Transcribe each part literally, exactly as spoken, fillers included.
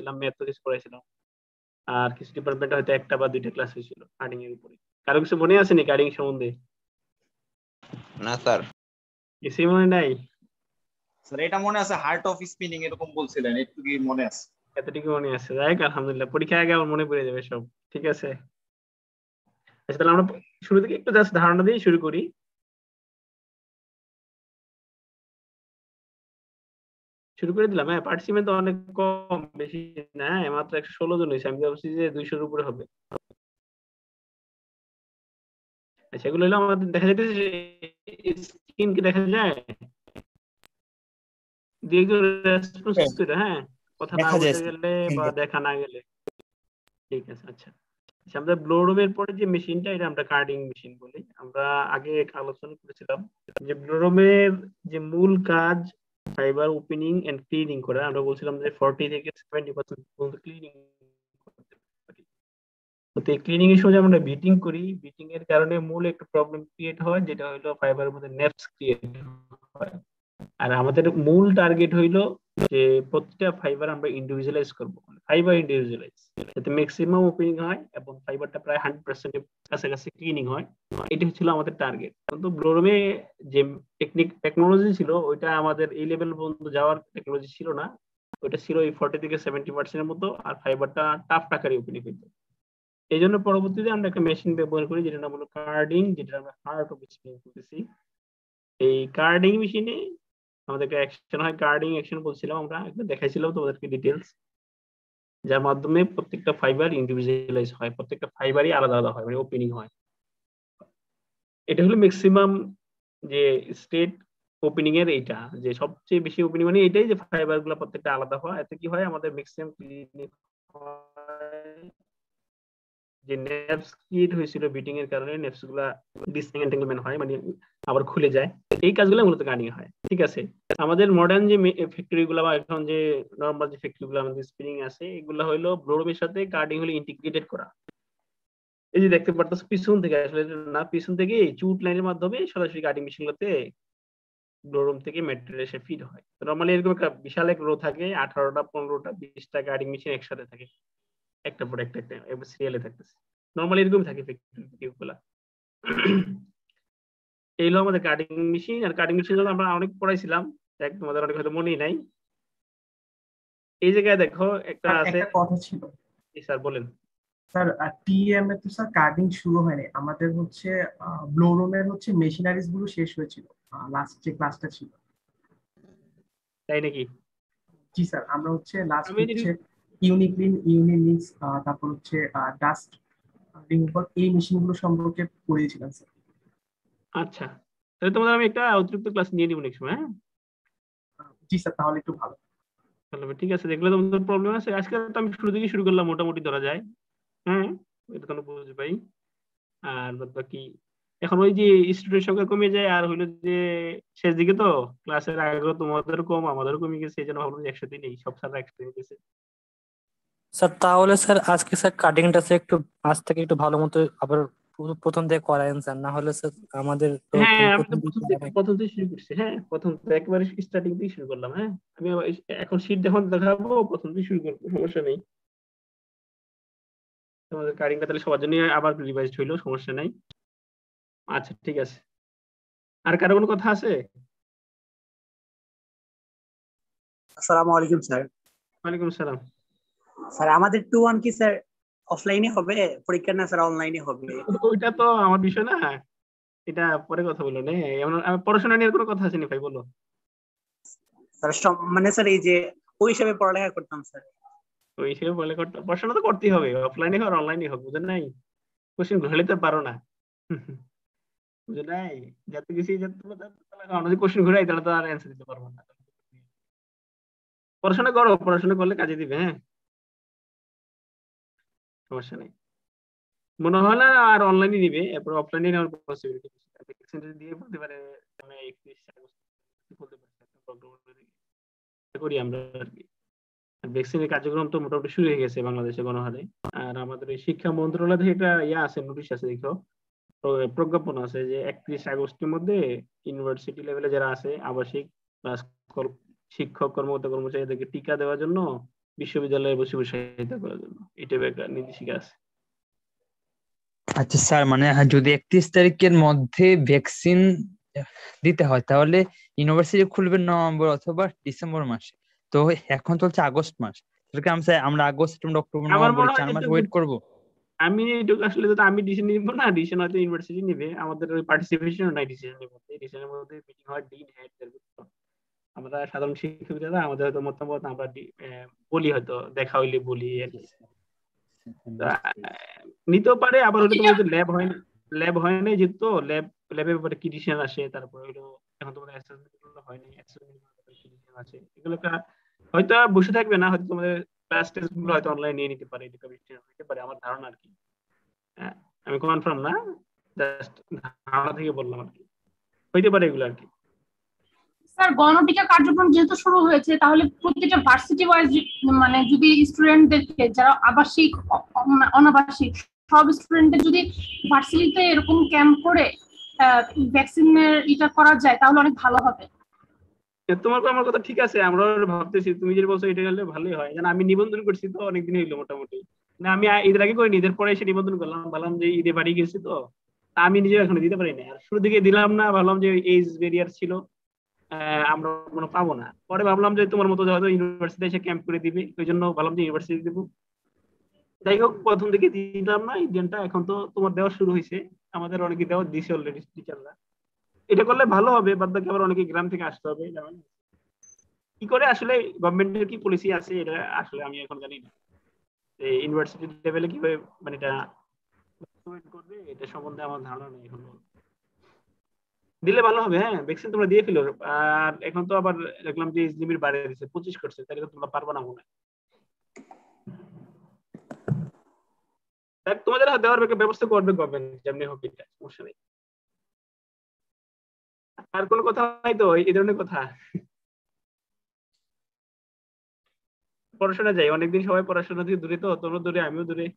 পড়াইছিলাম, math কিছু পড়াইছিলাম, আর কিছু ডিপার্টমেন্টে হয়তো একটা বা দুইটা ক্লাস হয়েছিল কার্ডিং এর উপরে। কারো কিছু মনে আছে নি কার্ডিং সম্বন্ধে? না স্যার। কিছুই মনে নাই? স্যার এটা মনে আছে, হার্ট অফ স্পিনিং এরকম বলছিলেন, একটু কি মনে আছে? এতটুকু মনে আছে, যাই হোক আলহামদুলিল্লাহ, পরীক্ষা আগে আমার মনে পড়ে যাবে সব। ঠিক আছে, আচ্ছা তাহলে আমরা শুরু থেকে একটু জাস্ট ধারণা দিয়ে শুরু করি। শুরু করে দিলাম। হ্যাঁ, পার্টিসিপেন্ট তো অনেক কম, বেশি না, হ্যাঁ, মাত্র একশো ষোলো জন হয়েছে। আমি ভাবছি যে দুইশোর উপরে হবে। সেগুলো হলো আমাদের দেখা যাইতেছে, স্ক্রিন কি দেখা যায়? দিয়ে একটু রেসপন্স করে, হ্যাঁ, কথা না দেখা যায় বলতে স্যার। গেলে বা দেখা না গেলে। ঠিক আছে, আচ্ছা আচ্ছা, আমরা ব্লো রুমের পরে যে মেশিনটা, এটা আমরা কার্ডিং মেশিন বলি। আমরা আগে এক আলোচনা করেছিলাম যে ব্লো রুমের যে মূল কাজ ফাইবার ওপেনিং এন্ড ক্লিনিং করা। আমরা বলছিলাম যে ফর্টি থেকে সেভেন্টি পার্সেন্ট পর্যন্ত ক্লিনিং করতে পারি। তো এই ক্লিনিং এর সময় আমরা বিটিং করি, বিটিং এর কারণে মূল একটা প্রবলেম ক্রিয়েট হয়, যেটা হলো ফাইবারের মধ্যে নেপস ক্রিয়েট হয়। আর আমাদের মূল টার্গেট হইলো যে প্রত্যেকটা ফাইবার আমরা ইন্ডিভিজুয়ালাইজ করবো, ফাইবার ইন্ডিভিজুয়ালাইজ, যাতে ম্যাক্সিমাম ওপেনিং হয় এবং ফাইবারটা প্রায় হান্ড্রেড পার্সেন্ট কাছাকাছি ক্লিনিং হয়। এটা ছিল আমাদের টার্গেট। কিন্তু ব্লোরমে যে টেকনিক টেকনোলজি ছিল, ওইটা আমাদের এই লেভেল পর্যন্ত যাওয়ার টেকনোলজি ছিল না। ওইটা ছিল এই ফর্টি থেকে সেভেন্টি পার্সেন্টের মতো, আর ফাইবারটা টাফ টাকারে ওপেনিং হইতো। এই জন্য পরবর্তীতে আমরা একটা মেশিন ব্যবহার করি, যেটা নাম হলো কার্ডিং, যেটা আমরা হার্ট অফ স্পিনিং করতেছি। এই কার্ডিং মেশিনে আমাদের একটা অ্যাকশন হয়, কার্ডিং অ্যাকশন বলছিলাম আমরা, একটা দেখাইছিলাম তোমাদেরকে ডিটেলস, যার মাধ্যমে প্রত্যেকটা ফাইবার ইন্ডিভিজুয়ালাইজ হয়, প্রত্যেকটা ফাইবারই আলাদা আলাদা হয়, মানে ওপেনিং হয়। এটা হলো ম্যাক্সিমাম যে স্টেট ওপেনিং এর, এইটা যে সবচেয়ে বেশি ওপেনিং, মানে এটাই যে ফাইবার গুলো প্রত্যেকটা আলাদা হয়। এতে কি হয়, আমাদের ম্যাক্সিমাম ক্লিনিক যে নেভস ক্রিয়েট হয়েছিল বিটিং এর কারণে, নেভস গুলা ডিসএন্টেঙ্গলমেন্ট হয়, মানে আবার খুলে যায়। এই কাজগুলো মূলত কার্ডিং হয়। ঠিক আছে, আমাদের মডার্ন যে ফ্যাক্টরি গুলা বা এখন যে নরমাল যে ফ্যাক্টরি গুলো আমাদের স্পিনিং আছে, এগুলো হলো ব্লোরমের সাথে কার্ডিং হলো ইন্টিগ্রেটেড করা। এই যে দেখতে পারতেছ পিছন থেকে, আসলে না, পিছন থেকে চুট লাইনের মাধ্যমে সরাসরি কার্ডিং মেশিন গুলোতে ব্লোরুম থেকে ম্যাটেরিয়াল এসে ফিড হয়। নরমালি এরকম একটা বিশাল এক রো থাকে, আঠারোটা পনেরোটা বিশটা কার্ডিং মেশিন একসাথে থাকে, একটা পর একটা একটা সিরিয়ালে থাকতেছে। নরমালি এরকম থাকে ফ্যাক্টরি গুলা। এই হলো আমাদের কাটিং মেশিন। আর কাটিং মেশিন আমরা অনেক পড়াইছিলাম, দেখ তোমাদের অনেক হয়তো মনেই নাই। এই জায়গায় দেখো একটা আছে, একটা কথা ছিল স্যার বলেন। স্যার টিএম এ তো স্যার কাটিং শুরু হয়নি, আমাদের হচ্ছে ব্লো রুমের হচ্ছে মেশিনারিজ গুলো শেষ হয়েছিল লাস্ট যে ক্লাসটা ছিল। তাই নাকি? জি স্যার, আমরা হচ্ছে লাস্ট হচ্ছে ইউনিক্লিন, ইউনিলিংস, তারপর হচ্ছে ডাস্ট রিমুভাল, এই মেশিনগুলো সম্পর্কে পড়িয়েছিলাম স্যার। আচ্ছা, তাহলে তোমাদের আমি একটা অতিরিক্ত ক্লাস নিয়ে নিব নেক্সট সময়। হ্যাঁ জি স্যার, তাহলে একটু ভালো। তাহলে ঠিক আছে, দেখলে তোমাদের প্রবলেম আছে। আজকে তো আমি শুরু থেকে শুরু করলাম, মোটামুটি ধরা যায়। হ্যাঁ, এটা কোনো বুঝ ভাই। আর বাকি এখন ওই যে স্টুডেন্ট সংখ্যা কমে যায়, আর হইলো যে শেষ দিকে তো ক্লাসের আগ্রহ তোমাদেরও কম, আমাদেরও কমে গেছে, এই জন্য ভাবলাম যে একসাথে নেই, সব স্যাররা একসাথে নিতেছে। স্যার তাহলে স্যার আজকে স্যার কাটিংটা স্যার একটু আজ থেকে একটু ভালো মতো আবার প্রথম থেকে করায়েন স্যার, না হলে স্যার আমাদের তো হ্যাঁ, আমি তো প্রথম প্রথম দিকে থেকে প্রথম থেকে শুরু করছি। হ্যাঁ, প্রথম থেকে একবারে স্টার্টিং থেকে শুরু করলাম। হ্যাঁ, আমি আবার এখন শীট যখন দেখাবো প্রথম থেকে শুরু করবো, সমস্যা নেই। তোমাদের কারিংটা তাহলে সবার জন্য আবার রিভাইজ হইলো, সমস্যা নাই। আচ্ছা ঠিক আছে, আর কারো কোনো কথা আছে? আসসালামু আলাইকুম স্যার। ওয়ালাইকুম আসসালাম। স্যার আমাদের টু ওয়ান কি স্যার অফলাইনে হবে পরীক্ষা, না স্যার অনলাইনে হবে? ওইটা তো আমার বিষয় না, এটা পরে কথা বলো। না পড়াশোনা নিয়ে কোনো কথা আছে নি ভাই, বলো। স্যার মানে স্যার এই যে ওই হিসাবে পড়ালেখা করতাম স্যার। ওই হিসেবে বলে পড়াশোনা তো করতেই হবে, অফলাইনে হোক আর অনলাইনে হোক, বুঝেন নাই? কোশ্চেন ঘুরালে তো পারো না, বুঝে নাই? যাতে কিছু যদি কোশ্চেন ঘুরাই তাহলে তো আর অ্যান্সার দিতে পারবো না। পড়াশোনা করো, পড়াশোনা করলে কাজে দিবে। হ্যাঁ, সমস্যা নেই। মনে হয় না আর অনলাইনে দিবে, এরপর অফলাইনে নেওয়ার পসিবিলিটি দিয়ে বলতে পারে করি আমরা আর কি। ভ্যাকসিনের কার্যক্রম তো মোটামুটি শুরু হয়ে গেছে বাংলাদেশে গণহারে। আর আমাদের এই শিক্ষা মন্ত্রণালয় থেকে একটা ইয়া আছে, নোটিশ আছে, দেখো প্রজ্ঞাপন আছে যে একত্রিশ আগস্টের মধ্যে ইউনিভার্সিটি লেভেলে যারা আছে আবাসিক শিক্ষক কর্মকর্তা কর্মচারীদেরকে টিকা দেওয়ার জন্য বিশ্ববিদ্যালয়ে বসে বসে সহায়তা করার জন্য। এটা একটা নির্দেশিকা আছে। আচ্ছা স্যার, মানে যদি একত্রিশ তারিখের মধ্যে ভ্যাকসিন দিতে হয় তাহলে ইউনিভার্সিটি খুলবে নভেম্বর অথবা ডিসেম্বর মাসে, তো এখন চলছে আগস্ট মাস, তাহলে আমরা আমরা আগস্ট সেপ্টেম্বর অক্টোবর আমার নভেম্বর মনে হয় চার মাস যেটুকু ওয়েট করব। আমি এটুকু আসলে তো আমি ডিসিশন নিব না, ডিসিশন হয়তো ইউনিভার্সিটি নিবে, আমাদের ওই পার্টিসিপেশন নাই ডিসিশনের মধ্যে। ডিসিশনের মধ্যে মিটিং হয় ডিন হেডদের, আমরা সাধারণ শিক্ষকরা আমাদের হয়তো মতামত আমরা বলি, হয়তো দেখা হইলে বলি আর কি। নিতেও পারে, আবার হলে তোমার ল্যাব হয় না, ল্যাব হয় না যেহেতু ল্যাব ল্যাবের ব্যাপারে কি ডিসিশন আসে, তারপর হলো এখন তোমাদের অ্যাসেসমেন্ট গুলো হয় না, অ্যাসেসমেন্ট আছে, এগুলো হয়তো বসে থাকবে না, হয়তো তোমাদের ক্লাস টেস্ট গুলো হয়তো অনলাইন নিয়ে নিতে পারে, এটা হতে পারে আমার ধারণা আর কি। আমি কনফার্ম না, জাস্ট ধারণা থেকে বললাম আর কি, হইতে পারে এগুলো আর কি। স্যার গণটিকা কার্যক্রম যেহেতু শুরু হয়েছে, তাহলে প্রত্যেকটা ভার্সিটি ওয়াইজ মানে যদি স্টুডেন্টদেরকে যারা আবাসিক অনাবাসিক সব স্টুডেন্টদের যদি ভার্সিটিতে এরকম ক্যাম্প করে ভ্যাকসিনের এটা করা যায় তাহলে অনেক ভালো হবে। তোমার আমার কথা ঠিক আছে, আমরা ভাবতেছি তুমি যে বলছো এটা হলে ভালোই হয়। জান আমি নিবন্ধন করছি তো অনেকদিন হইলো মোটামুটি, না আমি ঈদের আগে করিনি, ঈদের পরে এসে নিবন্ধন করলাম, ভাবলাম যে ঈদে বাড়ি গেছি তো আমি নিজেও এখনো দিতে পারি না, আর শুরু দিকে দিলাম না, ভাবলাম যে এজ ব্যারিয়ার ছিল আমরা কোনো পাবো না, পরে ভাবলাম যে তোমার মতো হয়তো ইউনিভার্সিটি এসে ক্যাম্প করে দিবে, ওই জন্য ভাবলাম যে ইউনিভার্সিটি দেবো। যাই হোক প্রথম দিকে দিলাম না এই দিনটা, এখন তো তোমার দেওয়া শুরু হয়েছে, আমাদের অনেকে দেওয়া দিছে অলরেডি টিচাররা, এটা করলে ভালো হবে। বাদ বাকি আবার অনেকে গ্রাম থেকে আসতে হবে, যেমন কি করে আসলে গভর্নমেন্টের কি পলিসি আছে এটা আসলে আমি এখন জানি না, ইউনিভার্সিটি লেভেলে কিভাবে মানে এটা করবে এটা সম্বন্ধে আমার ধারণা নেই এখন। দিলে ভালো হবে। হ্যাঁ ভ্যাকসিন তোমরা দিয়ে ফেলো, আর এখন তো আবার দেখলাম যে লিমিট বাড়িয়ে দিয়েছে, পঁচিশ করছে, তাহলে তো তোমরা পারবে না মনে হয়। তোমাদের দেওয়ার ব্যবস্থা করবে গভর্নমেন্ট, যেমনি হোক এটা সমস্যা নেই। আর কোনো কথা নাই তো এই ধরনের কথা? পড়াশোনা যাই, অনেকদিন সবাই পড়াশোনা থেকে দূরে, তো তোমরা দূরে আমিও দূরে।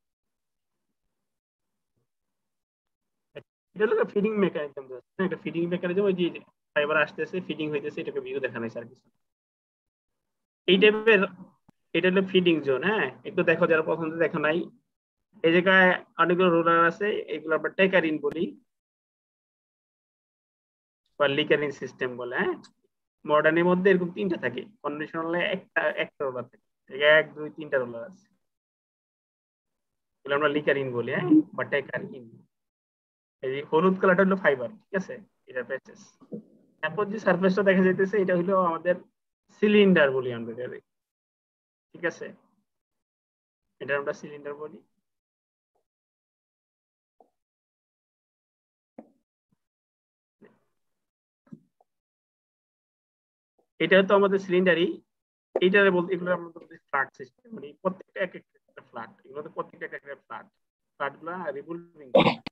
এটা হলো ফিডিং মেকানিজম, একটা ফিডিং মেকানিজম, ওই যে ফাইবার আসতেছে ফিডিং হইতেছে, এটাকে ভিউ দেখানো হয়েছে আর কিছু এই টাইপের। এটা হলো ফিডিং জোন। হ্যাঁ একটু দেখো যারা পছন্দ দেখো নাই, এই জায়গায় অনেকগুলো রোলার আছে, এগুলো আমরা টেকারিন বলি বা লিকারিন সিস্টেম বলে। হ্যাঁ মডার্নের মধ্যে এরকম তিনটা থাকে, কনভেনশনালে একটা একটা রোলার থাকে, এক দুই তিনটা রোলার আছে, এগুলো আমরা লিকারিন বলি। হ্যাঁ বা টেকারিন। এই হলুদ কালারটা হলো ফাইবার, ঠিক আছে, এটা প্যাচেস। তারপর যে সারফেসটা দেখা যাইতেছে এটা হলো আমাদের সিলিন্ডার বলি আমরা, ঠিক আছে, এটা আমরা সিলিন্ডার বলি। এটা তো আমাদের সিলিন্ডারই, এইটারে বলতে এগুলো আমরা বলতে ফ্ল্যাট সিস্টেম, মানে প্রত্যেকটা এক একটা ফ্ল্যাট, এগুলো তো প্রত্যেকটা এক একটা ফ্ল্যাট, ফ্ল্যাটগুলো রিভলভিং।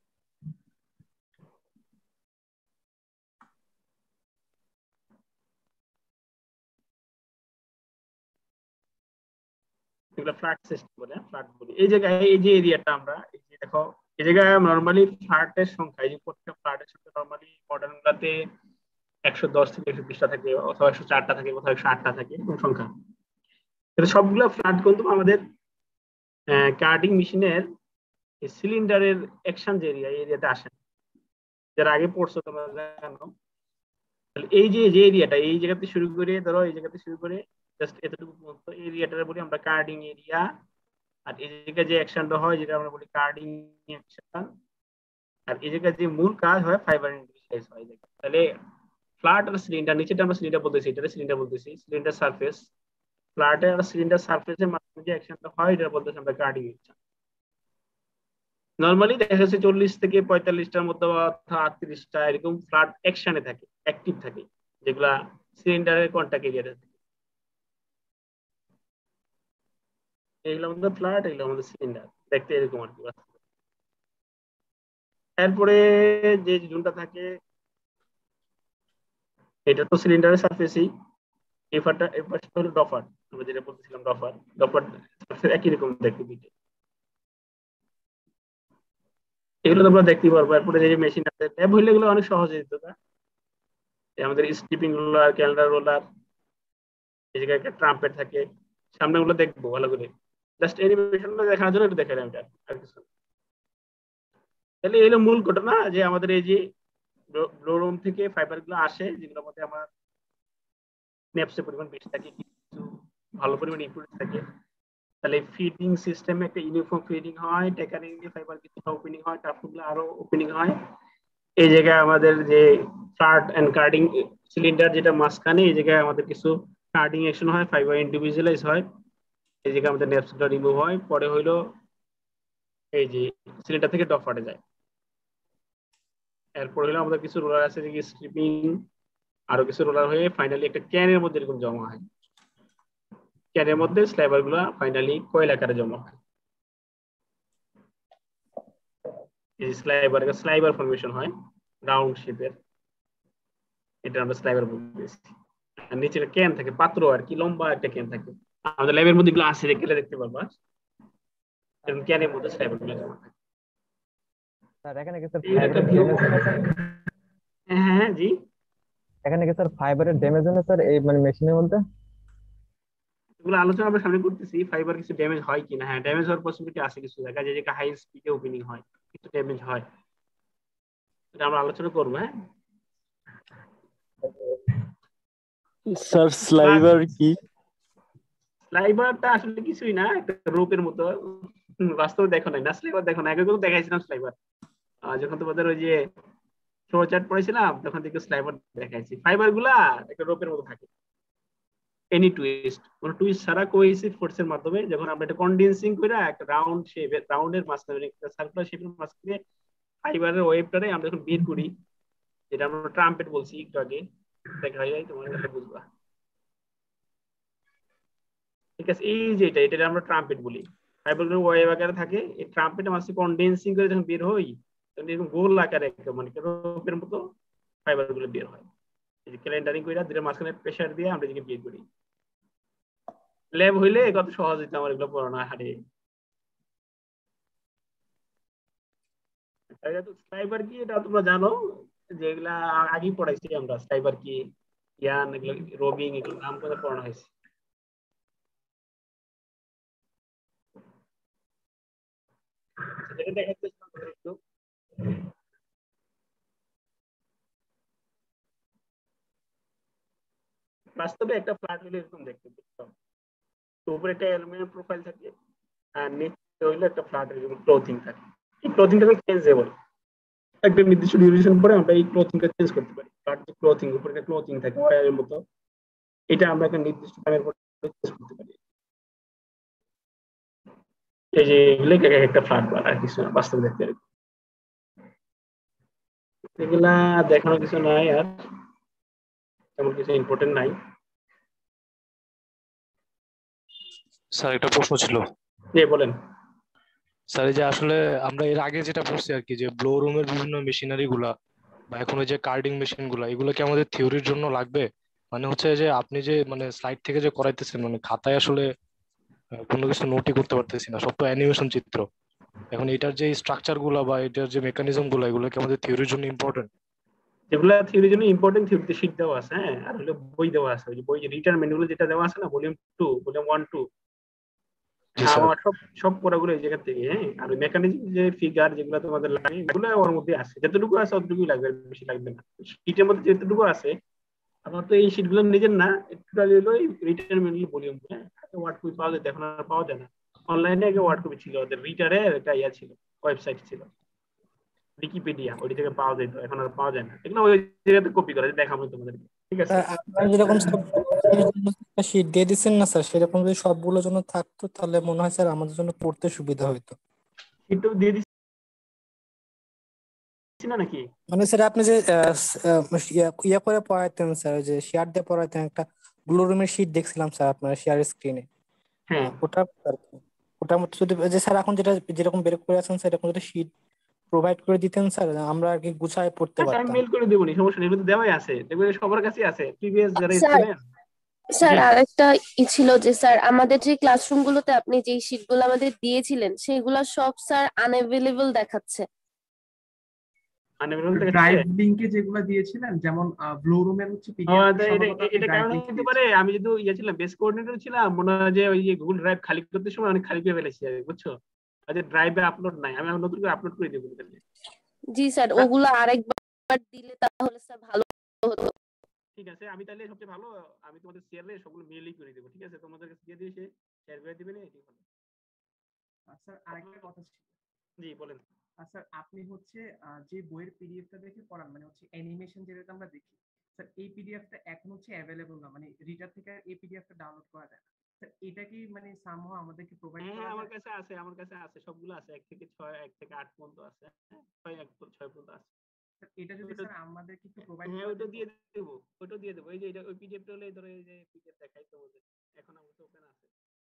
এগুলো ফ্ল্যাট সিস্টেম বলে, ফ্ল্যাট বলি। এই জায়গায় এই যে এরিয়াটা আমরা এই যে দেখো, এই জায়গায় নরমালি ফ্ল্যাটের সংখ্যা, এই যে প্রত্যেকটা ফ্ল্যাটের সংখ্যা নরমালি মডার্ন গুলাতে একশো দশ থেকে একশো বিশটা থাকে, অথবা একশো চারটা থাকে, অথবা একশো আটটা থাকে, এরকম সংখ্যা। সবগুলো ফ্ল্যাট কিন্তু আমাদের কার্টিং মেশিনের সিলিন্ডারের অ্যাকশন যে এরিয়া, এই এরিয়াতে আসে, যারা আগে পড়ছো তোমরা জানো। এই যে যে এরিয়াটা, এই জায়গাতে শুরু করে ধরো এই জায়গাতে শুরু করে জাস্ট এতটুকু পর্যন্ত এরিয়াটা বলি আমরা কার্ডিং এরিয়া, আর এই জায়গায় যে অ্যাকশনটা হয় যেটা আমরা বলি কার্ডিং অ্যাকশন, আর এই জায়গায় যে মূল কাজ হয় ফাইবার ইন্টারফেস হয়। তাহলে ফ্ল্যাট আর সিলিন্ডার, নিচেটা আমরা সিলিন্ডার বলতেছি, এটা সিলিন্ডার বলতেছি, সিলিন্ডার সারফেস, ফ্ল্যাট আর সিলিন্ডার সারফেসের মাধ্যমে যে অ্যাকশনটা হয় এটা বলতেছি আমরা কার্ডিং অ্যাকশন। নরমালি দেখা যাচ্ছে চল্লিশ থেকে পঁয়তাল্লিশটার মধ্যে অথবা আটত্রিশটা এরকম ফ্ল্যাট অ্যাকশনে থাকে, অ্যাক্টিভ থাকে, যেগুলা সিলিন্ডারের কন্টাক্ট এরিয়াতে থাকে। এগুলো আমাদের ফ্ল্যাট, এগুলো আমাদের সিলিন্ডার, দেখতে এরকম আর কি। এরপরে যে জোনটা থাকে এটা তো সিলিন্ডারের সারফেসই, এফারটা এফারটা হলো ডফার, আমরা যেটা বলতেছিলাম ডফার, ডফার একই রকম দেখতে দুইটা, এগুলো তোমরা দেখতে পারবো। এরপরে যে মেশিন আছে ট্যাব হইলে এগুলো অনেক সহজে দিত না, আমাদের স্ট্রিপিং রোলার, ক্যালেন্ডার রোলার, এই জায়গায় একটা ট্রাম্পেট থাকে, সামনে গুলো দেখবো ভালো করে, জাস্ট অ্যানিমেশনটা দেখার জন্য একটু দেখালাম এটা, আর কিছু না। তাহলে এই হলো মূল ঘটনা, যে আমাদের এই যে ব্লোরুম থেকে ফাইবার গুলো আসে, যেগুলোর মধ্যে আমার নেপসের পরিমাণ বেশি থাকে, কিছু ভালো পরিমাণ ইনপুট থাকে, তাহলে ফিডিং সিস্টেমে একটা ইউনিফর্ম ফিডিং হয়, টেকারিং ফাইবার কিছুটা ওপেনিং হয়, টাফগুলো আরো ওপেনিং হয়। এই জায়গায় আমাদের যে ফ্লাট এন্ড কার্ডিং সিলিন্ডার যেটা মাঝখানে, এই জায়গায় আমাদের কিছু কার্ডিং অ্যাকশন হয়, ফাইবার ইন্ডিভিজুয়ালাইজ হয়, এই জায়গায় আমাদের নেপসগুলো রিমুভ হয়। পরে হইলো এই যে সিলিন্ডার থেকে ডপ ফাটে যায়। এরপর হলো আমাদের কিছু রোলার আছে, যে স্ট্রিপিং, আরো কিছু রোলার হয়ে ফাইনালি একটা ক্যানের মধ্যে এরকম জমা হয়। ক্যানের মধ্যে স্লাইবার গুলা ফাইনালি কয়েল আকারে জমা হয়। এই স্লাইবার স্লাইবার ফর্মেশন হয় রাউন্ড শেপের, এটা আমরা স্লাইবার বলতেছি। আর নিচে ক্যান থাকে, পাত্র আর কি, লম্বা একটা ক্যান থাকে। আমাদের ল্যাবের মধ্যে গুলো আছে, দেখলে দেখতে পারবা, এরকম ক্যানের মধ্যে স্লাইবার গুলো জমা থাকে। স্যার এখানে কি স্যার এই একটা ভিউ। হ্যাঁ হ্যাঁ জি, এখানে কি স্যার ফাইবারের ড্যামেজ হয় না স্যার এই মানে মেশিনের মধ্যে? এগুলো আলোচনা আমরা সামনে করতেছি, ফাইবার কিছু ড্যামেজ হয় কিনা। হ্যাঁ, ড্যামেজ হওয়ার পসিবিলিটি আছে কিছু জায়গায়, যে জায়গায় হাই স্পিডে ওপেনিং হয় কিছু ড্যামেজ হয়, এটা আমরা আলোচনা করবো। হ্যাঁ স্যার স্লাইবার কি? স্লাইবারটা আসলে কিছুই না, একটা রোপের মতো। বাস্তবে দেখো নাই না স্লাইবার, দেখো না, আগে কিন্তু দেখাইছিলাম স্লাইবার যখন তোমাদের ওই যে ফ্লো চার্ট পড়েছিলাম, তখন থেকে স্লাইবার দেখাইছি। ফাইবার গুলা একটা রোপের মতো থাকে, এনি টুইস্ট, কোন টুইস্ট ছাড়া কোহেসিভ ফোর্সের মাধ্যমে যখন আমরা এটা কন্ডেন্সিং করে একটা রাউন্ড শেপের, রাউন্ডের মাঝখানে একটা সার্কুলার শেপের মাঝখানে ফাইবারের ওয়েভটারে আমরা যখন বের করি, যেটা আমরা ট্রাম্পেট বলছি একটু আগে, দেখা যায় তোমার এটা বুঝবা। ঠিক আছে, এই যে এটা এটা আমরা ট্রাম্পেট বলি, ফাইবারগুলো ওয়েভ আকারে থাকে, এই ট্রাম্পেটের মাঝে কন্ডেন্সিং করে যখন বের হই, তখন এরকম গোল আকারে একটা মানে রোপের মতো ফাইবারগুলো বের হয়। এই যে ক্যালেন্ডারিং কইরা দুইটার মাঝখানে প্রেসার দিয়ে আমরা এদিকে বের করি। ল্যাব হইলে কত সহজ হইতো আমার এগুলো পড়ানো হারে। স্লাইবার কি এটা তোমরা জানো, যেগুলা আগেই পড়াইছি আমরা, স্লাইবার কি, ইয়ান, এগুলো রবিং, এগুলো নাম করে পড়ানো হয়েছে। যেটা দেখাচ্ছি একটু, বাস্তবে একটা ফ্ল্যাট হইলে এরকম দেখতে পেতাম, তো উপরে একটা অ্যালুমিনিয়াম প্রোফাইল থাকে, আর নিচে হইলে একটা ফ্ল্যাট ক্লোথিং থাকে। এই ক্লোথিংটা চেঞ্জেবল, একটা নির্দিষ্ট ডিউরেশন পরে আমরা এই ক্লোথিংটা চেঞ্জ করতে পারি। ফ্ল্যাট যে ক্লোথিং, উপরে একটা ক্লোথিং থাকে ওয়্যারের মতো, এটা আমরা একটা নির্দিষ্ট টাইমের পরে চেঞ্জ করতে পারি। এই যে এগুলো একটা ফ্ল্যাট আর কিছু না, বাস্তবে দেখতে পারি। এগুলা দেখানোর কিছু নাই, আর তেমন কিছু ইম্পর্টেন্ট নাই। স্যার একটা প্রশ্ন ছিল। জি বলেন। স্যার এই যে আসলে আমরা এর আগে যেটা পড়ছি আর কি, যে ব্লো রুমের বিভিন্ন মেশিনারি গুলা বা এখন ওই যে কার্ডিং মেশিন গুলা, এগুলো কি আমাদের থিওরির জন্য লাগবে? মানে হচ্ছে যে আপনি যে মানে স্লাইড থেকে যে করাইতেছেন, মানে খাতায় আসলে কোনো কিছু নোটই করতে পারতেছি না, সব তো অ্যানিমেশন চিত্র। এখন এটার যে স্ট্রাকচার গুলা বা এটার যে মেকানিজম গুলা, এগুলো কি আমাদের থিওরির জন্য ইম্পর্টেন্ট? যেগুলো থিওরির জন্য ইম্পর্টেন্ট, থিওরিতে শীট দেওয়া আছে। হ্যাঁ, আর হলো বই দেওয়া আছে, ওই যে বই রিটার্ন ম্যানুয়াল যেটা দেওয়া আছে না, volume two, volume one two, আমার সব সব পড়াগুলো এই জায়গা থেকে। হ্যাঁ, আর ওই মেকানিজম যে ফিগার যেগুলো তোমাদের লাগে, এগুলো ওর মধ্যে আছে, যতটুকু আছে ততটুকুই লাগবে, বেশি লাগবে না। শীটের মধ্যে যতটুকু আছে, আমার তো এই শীটগুলো নিজের না, টোটালি হলো রিটার্ন ম্যানুয়াল ভলিউম। হ্যাঁ, ওয়ার্ড কপি পাওয়া যেত, এখন আর পাওয়া যায় না। অনলাইনে আগে ওয়ার্ড কপি ছিল, ওদের রিটারের একটা ইয়া ছিল, ওয়েবসাইট ছিল উইকিপিডিয়া, ওই থেকে পাওয়া যেত, এখন আর পাওয়া যায় না। এগুলো ওই জায়গাতে কপি করে দেখাবো তোমাদেরকে, ঠিক আছে? আপনারা যেরকম একটা শীট দিয়ে দিচ্ছেন না স্যার, সেরকম যদি সবগুলোর জন্য থাকতো তাহলে মনে হয় স্যার আমাদের জন্য পড়তে সুবিধা হতো। শীটও দিয়ে দিচ্ছি না নাকি? মানে স্যার আপনি যে ইয়া করে পড়াইতেন স্যার, যে শেয়ার দিয়ে পড়াইতেন, একটা ব্লু রুমের শীট দেখছিলাম স্যার আপনার শেয়ার স্ক্রিনে। হ্যাঁ, ওটা ওটার মধ্যে যদি যে স্যার এখন যেটা যেরকম বের করে আছেন স্যার, এরকম যদি শীট প্রোভাইড করে দিতেন স্যার, আমরা আর কি গুছায় পড়তে আমি পারতাম। মেল করে দেবো নি, সমস্যা নেই, এগুলো তো দেওয়াই আছে, দেখবে সবার কাছে আছে, প্রিভিয়াস যারা স্টুডেন্ট। স্যার আরেকটা ই ছিল যে স্যার আমাদের যে ক্লাসরুম গুলোতে আপনি যে শীটগুলো আমাদের দিয়েছিলেন, সেগুলো সব স্যার আনঅ্যাভেলেবল দেখাচ্ছে। আনএভেলেবল দেখাচ্ছে। ড্রাইভ লিংকে যেগুলো দিয়েছিলেন যেমন ব্লু রুমের হচ্ছে ও, পিডিএফ এটা সম্ভবত আপনি এটা ড্রাইভ কারণ লিংক হতে পারে আমি যদি ইয়ে ছিলাম বেস কোঅর্ডিনেটর ছিলাম, মনে হয় যে ওই যে গুগল ড্রাইভ খালি করতে সময় অনেক খালি করে ফেলেছি আর কি, বুঝছো? আচ্ছা ড্রাইভে আপলোড নাই, আমি এখন নতুন করে আপলোড করে দেবো তাহলে। জি স্যার, ওগুলো আরেকবার দিলে তাহলে স্যার ভালো হতো। ঠিক আছে, আমি তাহলে সবচেয়ে ভালো আমি তোমাদের শেয়ারে সবগুলো মেইলই করে দেবো, ঠিক আছে? তোমাদের কাছে দিয়ে দিয়ে শেয়ার করে দিবেন, এটাই ভালো। স্যার আরেকটা কথা ছিল। জি বলেন। স্যার আপনি হচ্ছে যে বইয়ের পিডিএফটা দেখে পড়ান মানে হচ্ছে অ্যানিমেশন যেটা আমরা দেখি, স্যার এই পিডিএফটা এখন হচ্ছে অ্যাভেলেবল না, মানে রিডার থেকে এই পিডিএফটা ডাউনলোড করা যায় না। স্যার এটা কি মানে সামহাও আমাদেরকে প্রোভাইড করা হ্যাঁ যায়? আমার কাছে আছে, আমার কাছে আছে, সবগুলো আছে, এক থেকে ছয় এক থেকে আট পর্যন্ত আছে, ছয় এক ছয় পর্যন্ত আছে। স্যার এটা যদি স্যার আমাদেরকে একটু প্রোভাইড হ্যাঁ করা ওটা যেত। দিয়ে দেবো, ওটা দিয়ে দেবো। এই যে এটা ওই পিডিএফটা হলে ধরো এই যে পিডিএফ দেখাই তোমাদের, এখন আমার তো ওপেন আছে।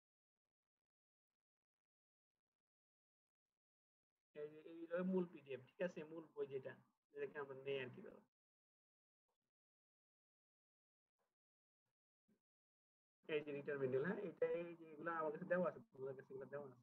এই যে এই হলো মূল পিডিএফ, ঠিক আছে? মূল বই যেটা যেটাকে আমরা নেই আর কি। এই যে রিটার মেনুল, হ্যাঁ এটা এই যে এগুলো আমার কাছে দেওয়া আছে, তোমাদের কাছে এগুলো দেওয়া আছে।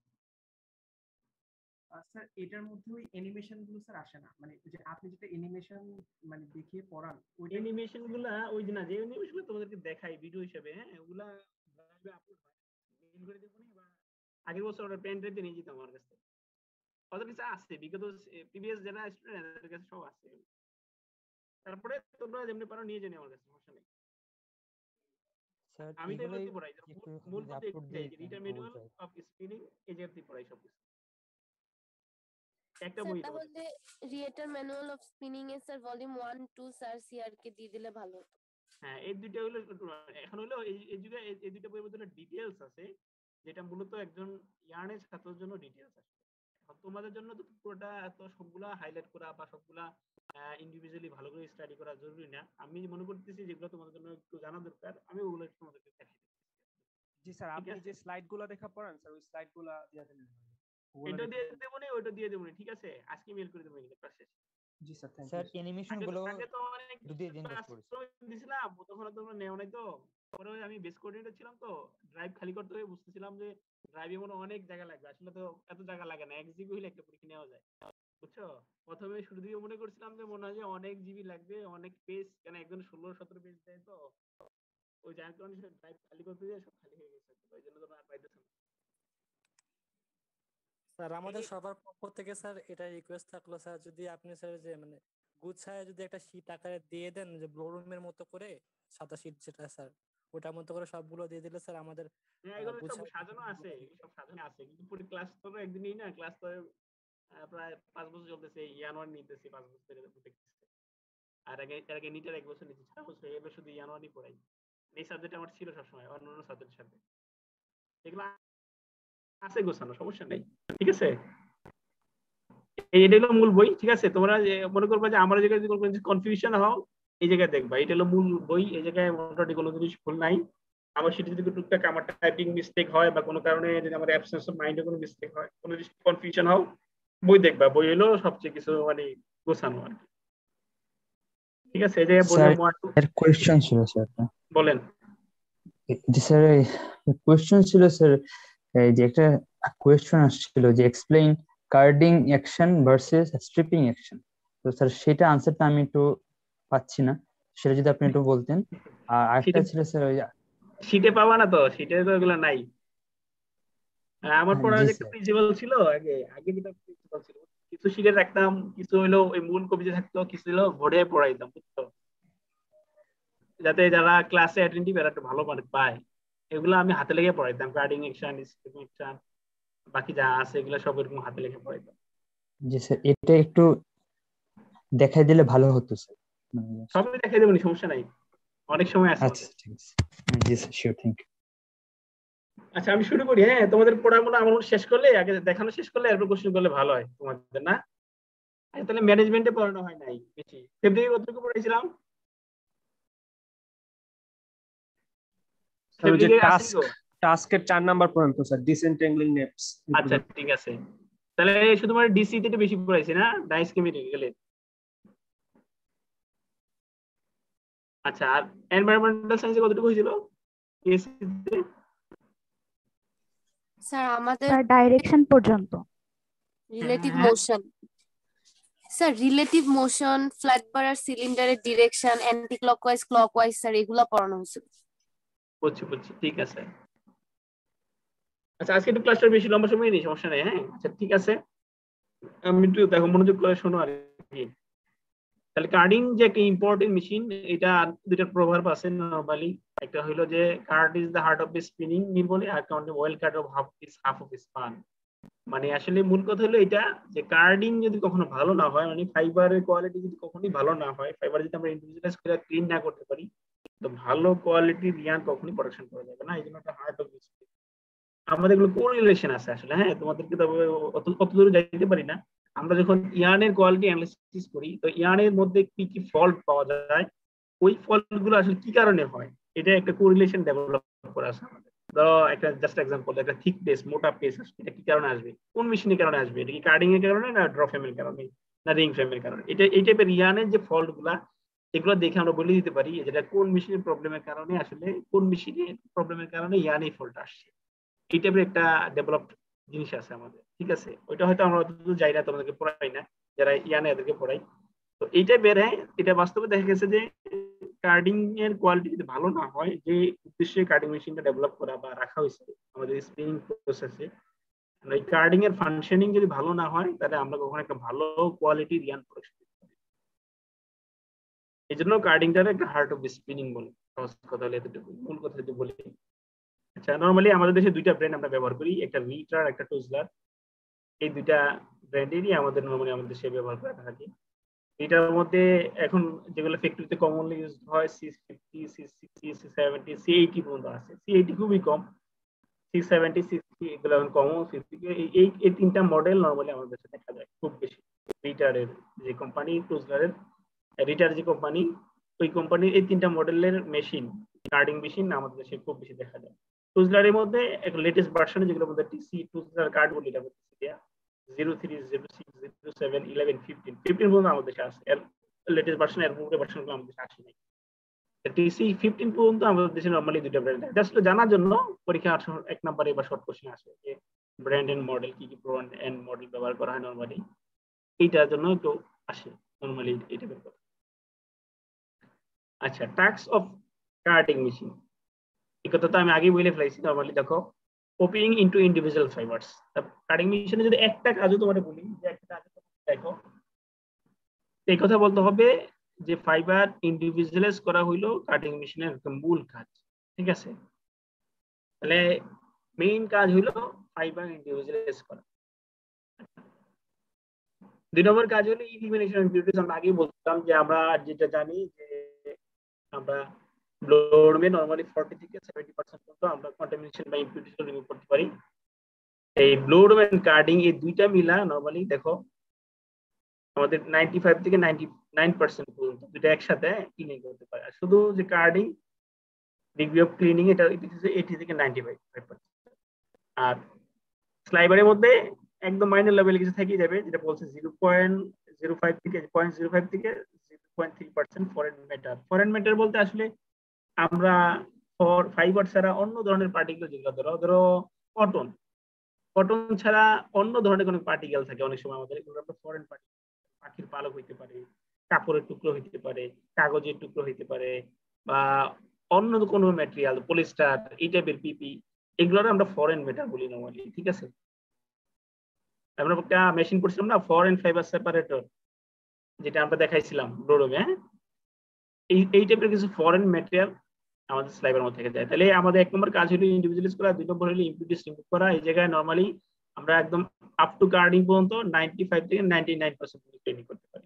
স্যার এটার মধ্যে ওই অ্যানিমেশন গুলো স্যার আসে না, মানে যে আপনি যেটা অ্যানিমেশন মানে দেখিয়ে পড়ান ওইটা অ্যানিমেশন গুলা ওই যে না যে অ্যানিমেশন গুলো তোমাদেরকে দেখাই ভিডিও হিসেবে, হ্যাঁ ওগুলা ড্রাইভে আপলোড হয়, মেইল করে দেবো না, বা আগের বছর ওটা পেন ড্রাইভে নিয়ে যেতাম আমার কাছে। ওদের কাছে আছে, বিগত প্রিভিয়াস যারা স্টুডেন্ট তাদের কাছে সব আছে। তারপরে তোমরা যেমনি পারো নিয়ে জানি আমার কাছে, সমস্যা নেই। স্যার আমি তো এগুলোই এগুলোতে পড়াই, একটু মূল যদি পথে আপলোড দিয়ে দিতেন রিটার একটু ম্যানুয়াল উপকার। অফ স্পিনিং এই জায়গাতে পড়াই সব কিছু। একটা স্যার বই তাহলে রিয়েটার ম্যানুয়াল অফ স্পিনিং এর sir volume one two sir CR কে দিয়ে দিলে ভালো হতো। হ্যাঁ এই দুইটা হলো এখন হলো এই এই যুগে এই দুইটা বইয়ের মধ্যে ডিটেইলস আছে, যেটা মূলত একজন ইয়ার্নের ছাত্রের জন্য ডিটেইলস আছে। এখন তোমাদের জন্য তো পুরোটা এত সবগুলা হাইলাইট করা বা সবগুলা ইন্ডিভিজুয়ালি ভালো করে স্টাডি করা জরুরি না। আমি মনে করতেছি যেগুলো তোমাদের জন্য একটু জানা দরকার আমি ওগুলো একটু তোমাদেরকে দেখাই দিচ্ছি। জি স্যার, আপনি যে স্লাইডগুলো দেখা পড়ান স্যার ওই স্লাইডগুলো দিয়ে দেন। এটা দিয়ে দেবো না, ওটা দিয়ে দেবো না, ঠিক আছে? আজকে মেল করে দেবো এটা ক্লাস শেষে। জি sir, thank you. Sir animation গুলো আগে তো অনেক দুই দিন কাজ করেছে দিছিলাম, তখন তোমরা নেও নাই তো। পরে আমি বেস কোঅর্ডিনেটর ছিলাম তো, ড্রাইভ খালি করতে হয়ে বুঝতেছিলাম যে ড্রাইভে মনে অনেক জায়গা লাগবে, আসলে তো এত জায়গা লাগে না, এক জিবি হলে একটা পরীক্ষা নেওয়া যায়, বুঝছো? প্রথমে শুরু দিকে মনে করছিলাম যে মনে হয় যে অনেক জিবি লাগবে, অনেক পেজ, কেন একজন ষোলো সতেরো পেজ দেয় তো, ওই যার কারণে ড্রাইভ খালি করতে গিয়ে সব খালি হয়ে গেছে, ওই জন্য তোমরা আর পাইতেছো না। স্যার আমাদের সবার পক্ষ থেকে স্যার এটা রিকোয়েস্ট থাকলো স্যার, যদি আপনি স্যার যে মানে গুছায় যদি একটা শীট আকারে দিয়ে দেন, যে ব্লোরুমের মতো করে সাদা শীট যেটা স্যার ওটার মতো করে সবগুলো দিয়ে দিলে স্যার আমাদের হ্যাঁ এগুলো সব সাজানো আছে, সব সাজানো আছে, কিন্তু পুরো ক্লাস তো একদিনই না, ক্লাস তো প্রায় পাঁচ বছর চলতেছে, ইয়ানুয়ারি নিতেছি পাঁচ বছর ধরে দেখতেছি। আর আগে এর আগে নিটার এক বছর নিতেছি, চার বছর, এবার শুধু ইয়ানুয়ারি পড়াই। এই সাবজেক্ট আমার ছিল সবসময় অন্যান্য সাবজেক্টের সাথে, এগুলো আছে গোছানো, সমস্যা নেই, ঠিক আছে? এইটা হলো মূল বই, ঠিক আছে? তোমরা মনে করবা যে আমার জায়গায় যদি কোনো কনফিউশন হও এই জায়গায় দেখবা, এটা হলো মূল বই, এই জায়গায় মোটামুটি কোনো জিনিস ভুল নাই। আমার সেটা যদি টুকটাক আমার টাইপিং মিস্টেক হয় বা কোনো কারণে যদি আমার অ্যাবসেন্স অফ মাইন্ডে কোনো মিস্টেক হয়, কোনো জিনিস কনফিউশন হও, বই দেখবা, বই হলো সবচেয়ে কিছু মানে গোছানো আর কি, ঠিক আছে? এই যে বললাম স্যার কোশ্চেন ছিল স্যার, বলেন। জি স্যার কোশ্চেন ছিল স্যার, এই যে একটা কোশ্চেন আসছিল যে explain carding action versus stripping action, তো স্যার সেটা আনসারটা আমি একটু পাচ্ছি না, সেটা যদি আপনি একটু বলতেন। আর আরেকটা ছিল স্যার ওই শীটে পাবা না তো, শীটে তো এগুলো নাই। আমার পড়ার যে একটা প্রিন্সিপাল ছিল আগে আগে যেটা প্রিন্সিপাল ছিল, কিছু শীটে রাখতাম, কিছু হইলো ওই মূল কপিতে থাকতো, কিছু হলো বোর্ডে পড়াইতাম, বুঝছো? যাতে যারা ক্লাসে অ্যাটেন্টিভ এরা একটু ভালো মার্ক পায়, এগুলো আমি হাতে লেগে পড়াইতাম, কার্ডিং অ্যাকশন, স্ট্রিপিং অ্যাকশন, বাকি যা আছে এগুলো সব এরকম হাতে লেগে পড়াইতাম। জি স্যার এটা একটু দেখাই দিলে ভালো হতো স্যার। সবই দেখাই দেবো, সমস্যা নাই, অনেক সময় আছে। আচ্ছা ঠিক আছে, জি স্যার শিওর, থ্যাংক ইউ। আচ্ছা আমি শুরু করি। হ্যাঁ তোমাদের পড়াগুলো আমার শেষ করলে, আগে দেখানো শেষ করলে এরপর কোশ্চেন করলে ভালো হয় তোমাদের, না? আচ্ছা তাহলে ম্যানেজমেন্টে পড়ানো হয় নাই বেশি, ফেব্রুয়ারি কতটুকু পড়াইছিলাম? টাস্কের চার নাম্বার পর্যন্ত স্যার, ডিসেন্ট্যাঙ্গলিং নেটস। আচ্ছা ঠিক আছে, তাহলে শুধুমাত্র ডিসি তে বেশি পড়াইছি না, ডাইস কেমিক্যালে। আচ্ছা আর এনভায়রনমেন্টাল সায়েন্সে কতটুকু হয়েছিল এসি তে? স্যার আমাদের ডাইরেকশন পর্যন্ত, relative motion. Sir relative motion, flat bar আর সিলিন্ডারের direction, anticlockwise clockwise sir এগুলা পড়ানো হয়েছিল। বুঝছি বুঝছি ঠিক আছে। আচ্ছা আজকে একটু ক্লাসটা বেশি লম্বা সময় নেই, সমস্যা নেই। হ্যাঁ আচ্ছা ঠিক আছে, আমি একটু দেখো মনোযোগ করে শোনো আর কি। তাহলে কার্ডিং যে একটা ইম্পর্টেন্ট মেশিন, এটা দুইটা প্রভাব আছে নরমালি। একটা হলো যে card is the heart of the spinning mill বলে, আর একটা হলো well card of half is half of spun. মানে আসলে মূল কথা হলো এটা যে কার্ডিং যদি কখনো ভালো না হয়, মানে ফাইবারের কোয়ালিটি যদি কখনোই ভালো না হয়, ফাইবার যদি আমরা ইন্ডিভিজুয়ালাইজ করে ক্লিন না করতে পারি, তো ভালো কোয়ালিটির ইয়ার্ন কখনোই প্রোডাকশন করা যাবে না। এই জন্য একটা হার্ট অফ দ্য স্পিনিং আমাদের এগুলো কোরিলেশন আছে আসলে। হ্যাঁ তোমাদেরকে তবে অত অত দূরে যাইতে পারি না। আমরা যখন ইয়ার্নের কোয়ালিটি অ্যানালিসিস করি, তো ইয়ার্নের মধ্যে কি কি ফল্ট পাওয়া যায়, ওই ফল্টগুলো আসলে কি কারণে হয়, এটা একটা কোরিলেশন ডেভেলপ করা আছে আমাদের। ধরো একটা জাস্ট এক্সাম্পল, একটা থিক পেস, মোটা পেস আসবে, এটা কি কারণে আসবে, কোন মেশিনের কারণে আসবে, এটা কি কার্ডিং এর কারণে না ড্র ফ্রেমের কারণে না রিং ফ্রেমের কারণে। এটা এই টাইপের ইয়ার্নের যে ফল্ট গুলা, এগুলো দেখে আমরা বলে দিতে পারি যেটা কোন মেশিনের প্রবলেমের কারণে, আসলে কোন মেশিনের প্রবলেমের কারণে ইয়ার্নে ফল্ট আসছে। এই টাইপের একটা ডেভেলপড জিনিস আছে আমাদের, ঠিক আছে। ওইটা হয়তো আমরা অতদূর যাই না, তোমাদেরকে পড়াই না, যারা ইয়ানে এদেরকে পড়াই। তো এইটা বের হয়, এটা বাস্তবে দেখা গেছে যে কার্ডিং এর কোয়ালিটি যদি ভালো না হয়, যে উদ্দেশ্যে কার্ডিং মেশিনটা ডেভেলপ করা বা রাখা হয়েছে আমাদের স্পিনিং প্রসেসে, এই কার্ডিং এর ফাংশনিং যদি ভালো না হয়, তাহলে আমরা কখনো একটা ভালো কোয়ালিটির ইয়ার্ন প্রোডাকশন করতে পারি। এই জন্য কার্ডিংটার একটা হার্ট অফ স্পিনিং বলে, সহজ কথা হলে এতটুকু, মূল কথা যদি বলি। আচ্ছা নরমালি আমাদের দেশে দুইটা ব্র্যান্ড আমরা ব্যবহার করি, একটা রিটার একটা টুজলার। এই দুইটা ব্র্যান্ডেরই আমাদের নরমালি আমাদের দেশে ব্যবহার করে থাকি। এটার মধ্যে এখন যেগুলো ফ্যাক্টরিতে কমনলি ইউজ হয় C fifty, C sixty, C seventy, C eighty পর্যন্ত আছে। সি এইটি খুবই কম, সি সেভেন্টি, সিক্সটি এগুলো এখন কম। এই এই তিনটা মডেল নরমালি আমাদের দেশে দেখা যায় খুব বেশি। রিটারের যে কোম্পানি, টুজলারের রিটার যে কোম্পানি, ওই কোম্পানির এই তিনটা মডেলের মেশিন, কার্ডিং মেশিন আমাদের দেশে খুব বেশি দেখা যায়। টুজলারের মধ্যে এক লেটেস্ট ভার্সন যেগুলো মধ্যে টিসি টুজলার কার্ড বলি, এটা বলতেছি দিয়া zero three, zero six, zero seven, eleven, fifteen, fifteen পর্যন্ত আমাদের দেশে আছে। এর লেটেস্ট ভার্সন, এর পূর্বের ভার্সনগুলো আমাদের দেশে আসে নাই। টিসি ফিফটিন পর্যন্ত আমাদের দেশে নরমালি দুইটা ব্র্যান্ড। জাস্ট জানার জন্য পরীক্ষা এক নম্বরে বা শর্ট কোশ্চেন আসে যে ব্র্যান্ড এন্ড মডেল, কি কি ব্র্যান্ড এন্ড মডেল ব্যবহার করা হয় নরমালি, এইটার জন্য একটু আসে নরমালি এটা বের করা। আচ্ছা টাস্ক অফ কার্ডিং মেশিন, এই কথা তো আমি আগেই বলে ফেলাইছি। নরমালি দেখো opening into individual fibres, carding মেশিনে যদি একটা কাজও তোমার বলি, যে একটা কাজ দেখো, এই কথা বলতে হবে যে ফাইবার ইন্ডিভিজুয়ালাইজ করা হইলো কাটিং মেশিনের একটা মূল কাজ, ঠিক আছে। তাহলে মেইন কাজ হইলো ফাইবার ইন্ডিভিজুয়ালাইজ করা। দুই নম্বর কাজ হলো ইলিমিনেশন অফ ইমপিউরিটিজ। আমরা আগেই বলতাম যে আমরা যেটা জানি যে আমরা ব্লোরমে নরমালি ফর্টি থেকে সেভেন্টি পার্সেন্ট পর্যন্ত আমরা কন্টামিনেশন বা ইমপিউরিটিজ রিমুভ করতে পারি। এই ব্লোরম এন্ড কার্ডিং এই দুইটা মিলা নরমালি দেখো আমাদের নাইনটি ফাইভ থেকে নাইনটি নাইন পার্সেন্ট পর্যন্ত দুইটা একসাথে ক্লিনিং করতে পারে। আর শুধু যে কার্ডিং ডিগ্রি অফ ক্লিনিং এটা এইটি থেকে নাইনটি ফাইভ পার্সেন্ট। আর স্লাইবারের মধ্যে একদম মাইনর লেভেলে কিছু থেকেই যাবে, যেটা বলছে জিরো পয়েন্ট জিরো ফাইভ থেকে পয়েন্ট জিরো ফাইভ থেকে zero point three percent foreign matter. Foreign matter বলতে আসলে আমরা ফর ফাইবার ছাড়া অন্য ধরনের পার্টিকেল, যেগুলো ধরো ধরো কটন, কটন ছাড়া অন্য ধরনের কোনো পার্টিকেল থাকে অনেক সময় আমাদের, এগুলো আমরা ফরেন পার্টিকেল, পাখির পালক হইতে পারে, কাপড়ের টুকরো হইতে পারে, কাগজের টুকরো হইতে পারে, বা অন্য কোনো ম্যাটেরিয়াল, পলিস্টার, এই টাইপের পিপি, এগুলোর আমরা ফরেন মেটার বলি নরমালি, ঠিক আছে। আমরা একটা মেশিন করছিলাম না ফরেন ফাইবার সেপারেটর, যেটা আমরা দেখাইছিলাম ব্লোরমে, এই এই টাইপের কিছু ফরেন ম্যাটেরিয়াল আমাদের স্লাইবার মধ্যে থেকে যায়। তাহলে আমাদের এক নম্বর কাজ হলো ইন্ডিভিজুয়ালাইজ করা, দুই নম্বর হলো ইমপিউরিটিজ রিমুভ করা। এই জায়গায় নরমালি আমরা একদম আপ টু কার্ডিং পর্যন্ত নাইনটি ফাইভ থেকে নাইনটি নাইন পার্সেন্ট ট্রেনিং করতে পারি।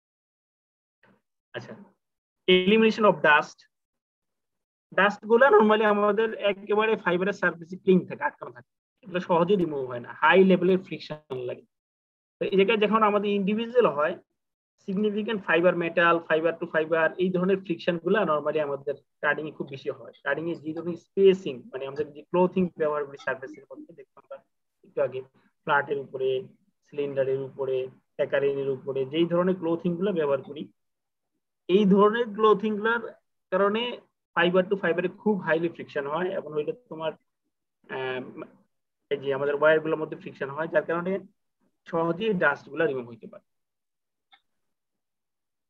আচ্ছা এলিমিনেশন অফ ডাস্ট, ডাস্ট গুলো নরমালি আমাদের একেবারে ফাইবারের সারফেসে ক্লিন থাকে, আটকানো থাকে, এগুলো সহজে রিমুভ হয় না, হাই লেভেলের ফ্রিকশন লাগে। তো এই জায়গায় যখন আমাদের ইন্ডিভিজুয়াল হয়, significant fibre metal, fibre two fibre, এই ধরনের ফ্রিকশন গুলো নরমালি আমাদের কার্ডিং এ খুব বেশি হয়। কার্ডিং এ যে ধরনের স্পেসিং, মানে আমাদের যে ক্লোথিং ব্যবহার করি সারফেসের মধ্যে, দেখতে আমরা একটু আগে ফ্ল্যাটের উপরে, সিলিন্ডারের উপরে, প্যাকারিনের উপরে যেই ধরনের ক্লোথিং গুলো ব্যবহার করি, এই ধরনের ক্লোথিং গুলোর কারণে ফাইবার টু ফাইবারে খুব হাইলি ফ্রিকশন হয়, এবং ওইটা তোমার এই যে আমাদের ওয়্যার গুলোর মধ্যে ফ্রিকশন হয়, যার কারণে সহজেই ডাস্ট গুলো রিমুভ হইতে পারে।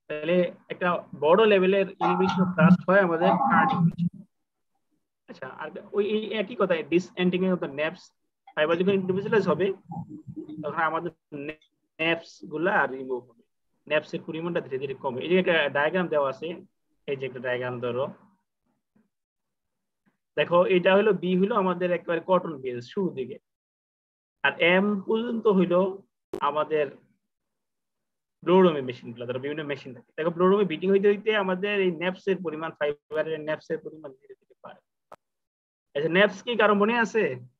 তাহলে একটা বড় লেভেলের এলিমিনেশন অফ ডাস্ট হয় আমাদের কার্ডিং মেশিন। আচ্ছা, আর ওই এই একই কথা, disentangling of the neps fibre যখন ইন্ডিভিজুয়ালাইজ হবে তখন আমাদের নেপস গুলা রিমুভ হবে, নেপস এর পরিমাণটা ধীরে ধীরে কমে। এই যে একটা ডায়াগ্রাম দেওয়া আছে, এই যে একটা ডায়াগ্রাম ধরো, দেখো এটা হলো বি হলো আমাদের একেবারে কটন বেস শুরু দিকে, আর এম পর্যন্ত হইলো আমাদের ব্লোরোমে মেশিন গুলো, ধরো বিভিন্ন মেশিন থাকে। দেখো ব্লোরোমে বিটিং হইতে হইতে আমাদের এই নেপস এর পরিমাণ, ফাইবারের নেপস এর পরিমাণ ধীরে ধীরে বাড়ে। আচ্ছা, নেপস কি কারো মনে আছে?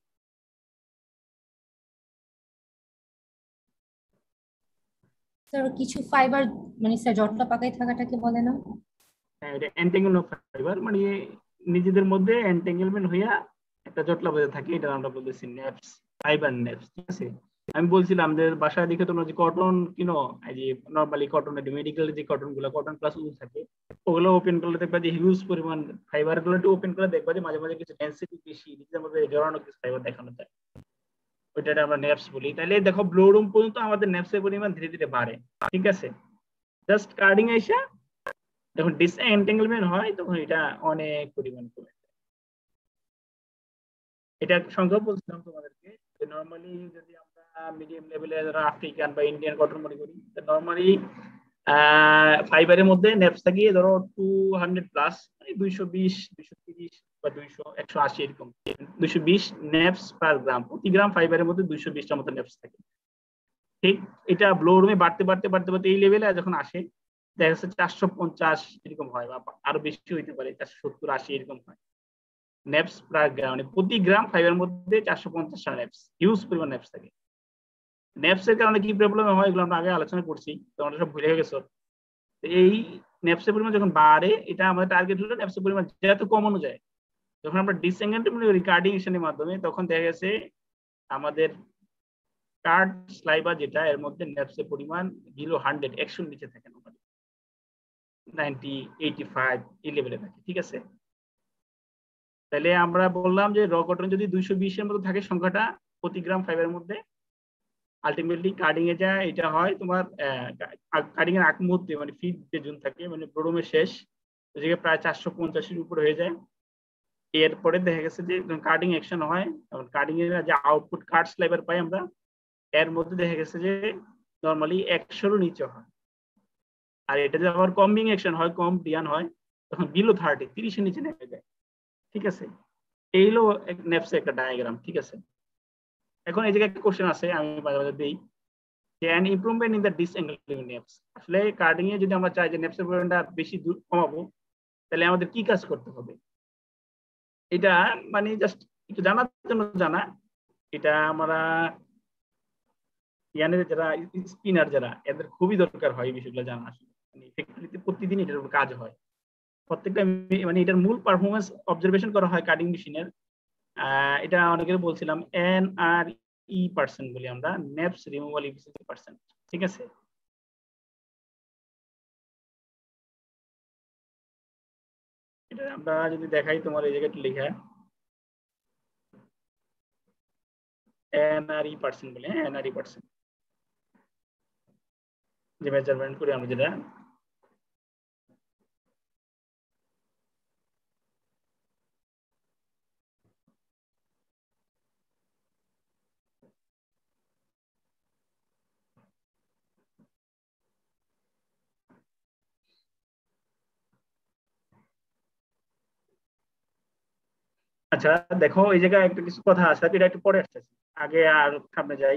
স্যার কিছু ফাইবার মানে স্যার জটলা পাকাই থাকাটাকে বলে না? হ্যাঁ, এটা এন্টেঙ্গেলমেন্ট অফ ফাইবার, মানে নিজেদের মধ্যে এন্টেঙ্গেলমেন্ট হইয়া একটা জটলা বেঁধে থাকে, এটা আমরা বলতেছি নেপস, ফাইবার নেপস। ঠিক আছে, আমি বলছিলাম যে বাসায় দেখে তোমরা যে কটন কিনো, এই যে নরমালি কটনের মেডিকেল যে কটন গুলো, কটন প্লাস উল থাকে, ওগুলো ওপেন করলে দেখবা যে হিউজ পরিমাণ ফাইবার গুলো ওপেন করে দেখবা যে মাঝে মাঝে কিছু ডেনসিটি বেশি, নিজেদের মধ্যে জড়ানো কিছু ফাইবার দেখানো যায়, ওইটা আমরা নেপস বলি। তাহলে দেখো ব্লোরুম পর্যন্ত আমাদের নেপসের পরিমাণ ধীরে ধীরে বাড়ে। ঠিক আছে, জাস্ট কার্ডিং আইসা যখন ডিসএন্টেঙ্গলমেন্ট হয় তখন এটা অনেক পরিমাণ কমে যায়। এটা সংখ্যা বলছিলাম তোমাদেরকে যে নরমালি যদি আমরা মিডিয়াম লেভেলে যারা আফ্রিকান বা ইন্ডিয়ান কটন মনে করি, নরমালি ফাইবারের মধ্যে নেপস থাকিয়ে ধরো টু হান্ড্রেড প্লাস, মানে দুইশো বিশ দুইশো তিরিশ বা দুইশো একশো আশি এরকম, দুইশো বিশ নেপস পার গ্রাম, প্রতি গ্রাম ফাইবারের মধ্যে দুইশো বিশটার মতো নেপস থাকে। ঠিক, এটা ব্লোরুমে বাড়তে বাড়তে বাড়তে বাড়তে এই লেভেলে যখন আসে দেখা যাচ্ছে চারশো পঞ্চাশ এরকম হয়, বা আরো বেশি হইতে পারে, চারশো সত্তর আশি এরকম হয় নেপস পার গ্রাম, মানে প্রতি গ্রাম ফাইবারের মধ্যে চারশো পঞ্চাশটা নেপস, হিউজ পরিমাণ নেপস থাকে। নেপস এর কারণে কি প্রবলেম হয় এগুলো আমরা আগে আলোচনা করছি, তোমরা সব ভুলে গেছো। এই নেপসের পরিমাণ যখন বাড়ে, এটা আমাদের টার্গেট হলো নেপসের পরিমাণ যত কমানো যায়। যখন আমরা ডিসএন্গেজমেন্ট করি কার্ডিংশনের মাধ্যমে, তখন দেখা গেছে আমাদের কার্ড স্লাইবা যেটা, এর মধ্যে নেপসের পরিমাণ বিলো হান্ড্রেড, একশোর নিচে থাকে না, নাইনটি এইটি ফাইভ এই লেভেলে থাকে। ঠিক আছে, তাহলে আমরা বললাম যে র কটন যদি দুইশো বিশ এর মতো থাকে সংখ্যাটা প্রতি গ্রাম ফাইবারের মধ্যে, আলটিমেটলি কার্ডিং এ যায় এটা হয় তোমার কার্ডিং এর আগ মুহূর্তে, মানে ফিট যে জুন থাকে, মানে ব্লোরুমের শেষ ওইদিকে প্রায় চারশো পঞ্চাশের উপরে হয়ে যায়। এরপরে দেখা গেছে যে কার্ডিং অ্যাকশন হয়, তখন কার্ডিং এর যে আউটপুট কার্ড স্লাইবার পাই আমরা, এর মধ্যে দেখা গেছে যে নরমালি একশোরও নিচে হয়। আর এটা যে আবার কম্বিং অ্যাকশন হয়, কম ডিয়ান হয়, তখন বিলো থার্টি, তিরিশের নিচে নেমে যায়। ঠিক আছে, এই হলো নেপসের একটা ডায়াগ্রাম। ঠিক আছে, এখন এই জায়গায় একটা কোশ্চেন আছে, আমি মাঝে মাঝে দিই যে an improvement in the disentanglement নেপস, আসলে কার্ডিং এ যদি আমরা চাই যে নেপসের পরিমাণটা বেশি দূর কমাবো, তাহলে আমাদের কি কাজ করতে হবে? এটা মানে জাস্ট একটু জানার জন্য জানা, এটা আমরা ইয়ানের যারা স্পিনার যারা, এদের খুবই দরকার হয় এই বিষয়গুলো জানা। আসলে মানে ফ্যাক্টরিতে প্রতিদিন এটার উপর কাজ হয়, প্রত্যেকটা মানে এটার মূল পারফরমেন্স অবজারভেশন করা হয় কার্ডিং মেশিনের। এটা অনেকের বলছিলাম এন আর ই পার্সেন্ট বলি আমরা, নেপস রিমুভাল এফিসিয়েন্সি পার্সেন্ট। ঠিক আছে, এটা আমরা যদি দেখাই, তোমার এই জায়গাটা লেখা এন আর ই পার্সেন্ট বলি, হ্যাঁ এন আর ই পার্সেন্ট যে মেজারমেন্ট করি আমরা যেটা। আচ্ছা দেখো, এই জায়গায় একটা কিছু কথা আছে, এটা একটু পরে আসতেছে, আগে আর সামনে যাই,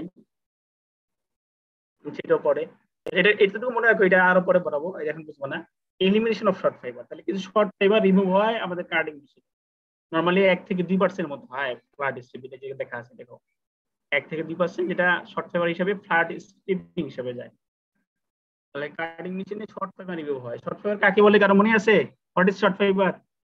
সেটাও পরে। এটা এটুকু মনে রাখো, এটা আরো পরে পড়াবো, এখন বুঝবো না। এলিমিনেশন অফ শর্ট ফাইবার, তাহলে কিছু শর্ট ফাইবার রিমুভ হয় আমাদের কার্ডিং মেশিন, নরমালি এক থেকে দুই পার্সেন্ট মতো হয় ফ্ল্যাট স্ট্রিপিং, যেটা দেখা আছে দেখো এক থেকে দুই পার্সেন্ট, যেটা শর্ট ফাইবার হিসাবে ফ্ল্যাট স্ট্রিপিং হিসাবে যায়। তাহলে কার্ডিং মেশিনে শর্ট ফাইবার রিমুভ হয়। শর্ট ফাইবার কাকে বলে কারো মনে আছে? What is short fibre?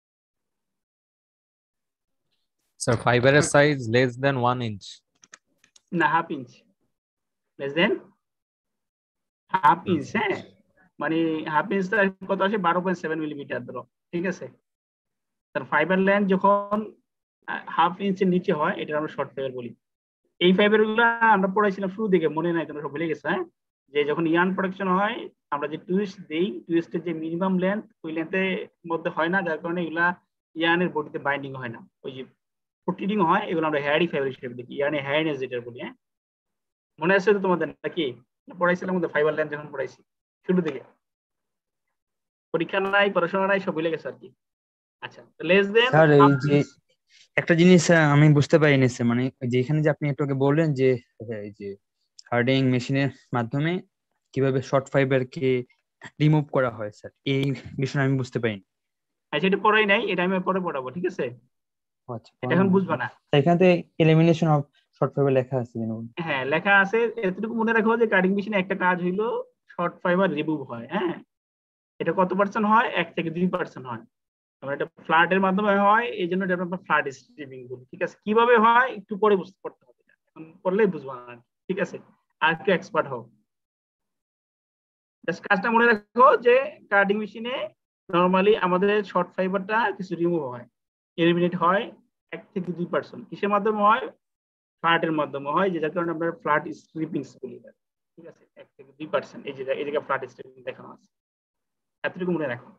Sir, fiber size less than one inch. না, half inch, less than half inch. হ্যাঁ, মানে হাফ ইঞ্চ কত আসে? বারো পয়েন্ট সেভেন মিলিমিটার ধরো। ঠিক আছে, তার ফাইবার লেন্থ যখন হাফ ইঞ্চের নিচে হয়, এটা আমরা শর্ট ফাইবার বলি। এই ফাইবার গুলো আমরা পড়াইছিলাম শুরু দিকে, মনে নাই তোমরা সব ভুলে গেছো। হ্যাঁ, যে যখন ইয়ার্ন প্রোডাকশন হয় আমরা যে টুইস্ট দেই টুইস্টের যে মিনিমাম লেন্থ ওই লেন্থের মধ্যে হয় না, যার কারণে এগুলা ইয়ার্নের বডিতে বাইন্ডিং হয় না, ওই যে প্রোটিডিং হয়, এগুলো আমরা হ্যারি ফাইবার হিসেবে দেখি, ইয়ার্নে হ্যারিনেস যেটা বলি। হ্যাঁ, মনে আছে তো তোমাদের নাকি? পড়াইছিলাম আমাদের ফাইবার লেন্থ যখন পড়াইছি শুরু থেকে, পরীক্ষা নাই পড়াশোনা নাই সব ভুলে গেছে আর কি। আচ্ছা, লেস দেন স্যার এই যে একটা জিনিস আহ, আমি বুঝতে পারিনি স্যার, মানে যেখানে যে আপনি একটু আগে বললেন যে হ্যাঁ, এই যে হার্ডিং মেশিনের মাধ্যমে কিভাবে শর্ট ফাইবারকে রিমুভ করা হয় স্যার, এই বিষয়টা আমি বুঝতে পারিনি। আচ্ছা, এটা পড়াই নাই, এটা আমি পরে পড়াবো, ঠিক আছে? আচ্ছা, এটা এখন বুঝবা না। এখানে এলিমিনেশন অফ শর্ট ফাইবার লেখা আছে যেন। হ্যাঁ, লেখা আছে, এতটুকু মনে রাখো যে কাটিং মেশিনে একটা কাজ হইলো শর্ট ফাইবার রিমুভ হয়। হ্যাঁ, এটা কত পার্সেন্ট হয়? এক থেকে দুই পার্সেন্ট হয়। আমরা এটা ফ্ল্যাটের মাধ্যমে হয়, এই জন্য এটা আমরা ফ্ল্যাট স্ট্রিপিং বলি। ঠিক আছে, কিভাবে হয় একটু পরে বুঝতে পড়তে হবে, এখন পড়লেই বুঝবা না, ঠিক আছে? আর একটু এক্সপার্ট হও। জাস্ট কাজটা মনে রাখো যে কাটিং মেশিনে নরমালি আমাদের শর্ট ফাইবারটা কিছু রিমুভ হয়, এলিমিনেট হয় এক থেকে দুই পার্সেন্ট। কিসের মাধ্যমে হয়? ফ্ল্যাটের মাধ্যমে হয়, যেটার কারণে আমরা ফ্ল্যাট স্ট্রিপিং বলি। ঠিক আছে, এক থেকে দুই পার্সেন্ট এই জায়গায় এই জায়গায় ফ্ল্যাট স্ট্রিপিং দেখানো আছে, এতটুকু মনে রাখো।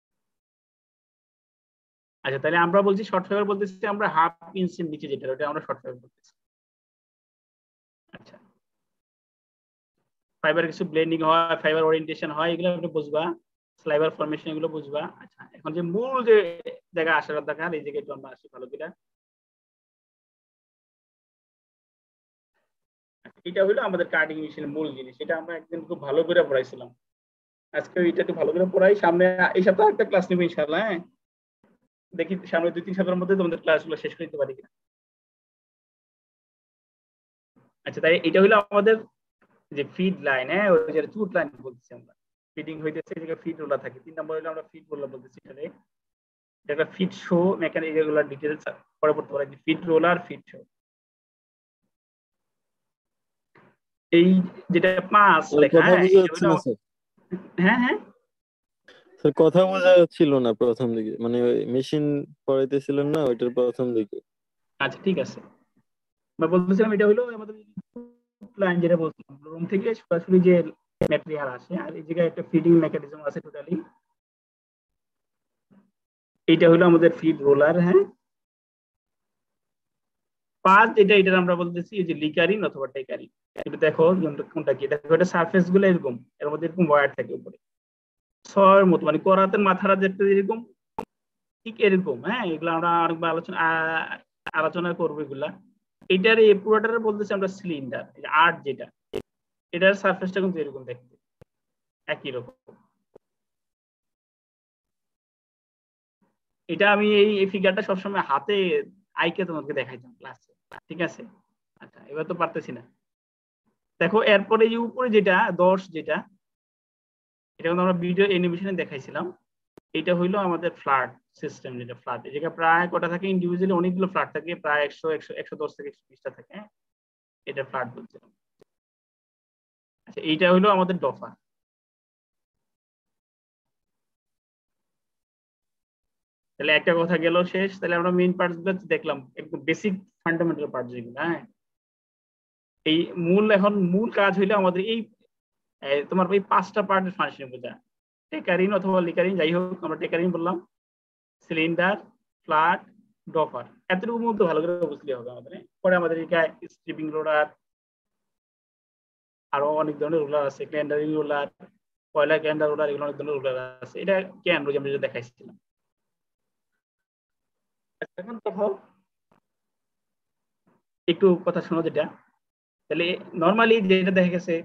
আচ্ছা, তাহলে আমরা বলছি শর্ট ফাইবার বলতেছি আমরা হাফ ইঞ্চের নিচে যেটা, ওটা আমরা শর্ট ফাইবার বলতেছি। আচ্ছা, ফাইবার কিছু ব্লেন্ডিং হয়, ফাইবার ওরিয়েন্টেশন হয়, এগুলো আপনি বুঝবা, স্লাইবার ফরমেশন এগুলো বুঝবা। আচ্ছা, এখন যে মূল যে জায়গা আসার দরকার, এই জায়গায় একটু আমরা আসি ভালো করে। এটা হলো আমাদের কাটিং মেশিনের মূল জিনিস, এটা আমরা একদিন খুব ভালো করে পড়াইছিলাম, আজকে এটা একটু ভালো করে পড়াই। সামনে এই সপ্তাহে একটা ক্লাস নেবো ইনশাআল্লাহ। হ্যাঁ, দেখি সামনে দুই তিন সপ্তাহের মধ্যে তোমাদের ক্লাসগুলো শেষ করে দিতে পারি কিনা। আচ্ছা, তাই এটা হলো আমাদের যে ফিড লাইন, হ্যাঁ, ওই যে চুট লাইন বলতেছি আমরা, ফিডিং হইতেছে, এই জায়গায় ফিড রোলার থাকে। তিন নম্বর হলো আমরা ফিড রোলার বলতেছি, এখানে এটা ফিড শো মেকানিক, এগুলো ডিটেইলস পরে পড়তে পারি। ফিড রোলার, ফিড শো, এই যেটা পাঁচ লেখা। কথা বোঝা যাচ্ছে না স্যার। হ্যাঁ হ্যাঁ স্যার কথা বোঝা যাচ্ছিল না প্রথম দিকে, মানে ওই মেশিন পড়াইতেছিলেন না ওইটার প্রথম দিকে। আচ্ছা, ঠিক আছে, আমরা বলতেছিলাম এটা হলো আমাদের লাইন, যেটা বলছিলাম রুম থেকে সরাসরি যে ম্যাটেরিয়াল আসে, আর এই জায়গায় একটা ফিডিং মেকানিজম আছে টোটালি। এইটা হলো আমাদের ফিড রোলার। হ্যাঁ, পাঁচ যেটা, এটা আমরা বলতেছি এই যে লিকারিন অথবা টেকারিন। এটা দেখো কোনটা কি, দেখো এটা সারফেস গুলো এরকম, এর মধ্যে এরকম ওয়্যার থাকে উপরে ছয়ের মতো, মানে করাতের মাথাটা যেটা এরকম ঠিক এরকম। হ্যাঁ, এগুলো আমরা অনেকবার আলোচনা আলোচনা করবো এগুলা। এটার এই পুরোটার বলতেছি আমরা সিলিন্ডার। আর্ট যেটা, এটার সারফেসটা কিন্তু এরকম দেখতে একই রকম। এটা আমি এই ফিগারটা সবসময় হাতে আইকে তোমাকে দেখাইতাম ক্লাসে, ঠিক আছে? আচ্ছা, এবার তো পারতেছি না। দেখো এরপরে এই উপরে যেটা দশ, যেটা এটা কিন্তু আমরা ভিডিও অ্যানিমেশনে দেখাইছিলাম, এটা হইলো আমাদের ফ্ল্যাট সিস্টেম, যেটা ফ্ল্যাট। এই জায়গায় প্রায় কটা থাকে ইন্ডিভিজুয়ালি, অনেকগুলো ফ্ল্যাট থাকে, প্রায় একশো একশো একশো দশ থেকে একশো বিশটা থাকে। এটা ফ্ল্যাট বলছিলাম। আচ্ছা, এইটা হইলো আমাদের ডফা। তাহলে একটা কথা গেল শেষ। তাহলে আমরা মেইন পার্টস গুলো দেখলাম, একদম বেসিক ফান্ডামেন্টাল পার্ট যেগুলো। হ্যাঁ, এই মূল এখন মূল কাজ হইলো আমাদের এই তোমার এই পাঁচটা পার্টের ফাংশন বোঝা, টেকারিন অথবা লিকারিন, যাই হোক আমরা টেকারিন বললাম, সিলিন্ডার, ফ্ল্যাট, ডফার, এতটুকু মধ্যে ভালো করে বুঝলে হবে আমাদের। পরে আমাদের এখানে স্ট্রিপিং রোলার, আরো অনেক ধরনের রোলার আছে, ক্যান্ডারিং রোলার, কয়লা ক্যান্ডার রোলার, এগুলো অনেক ধরনের রোলার আছে। এটা ক্যান রোজ আমরা যেটা দেখাইছিলাম। এখন দেখো একটু কথা শোনো যেটা, তাহলে নর্মালি যেটা দেখা গেছে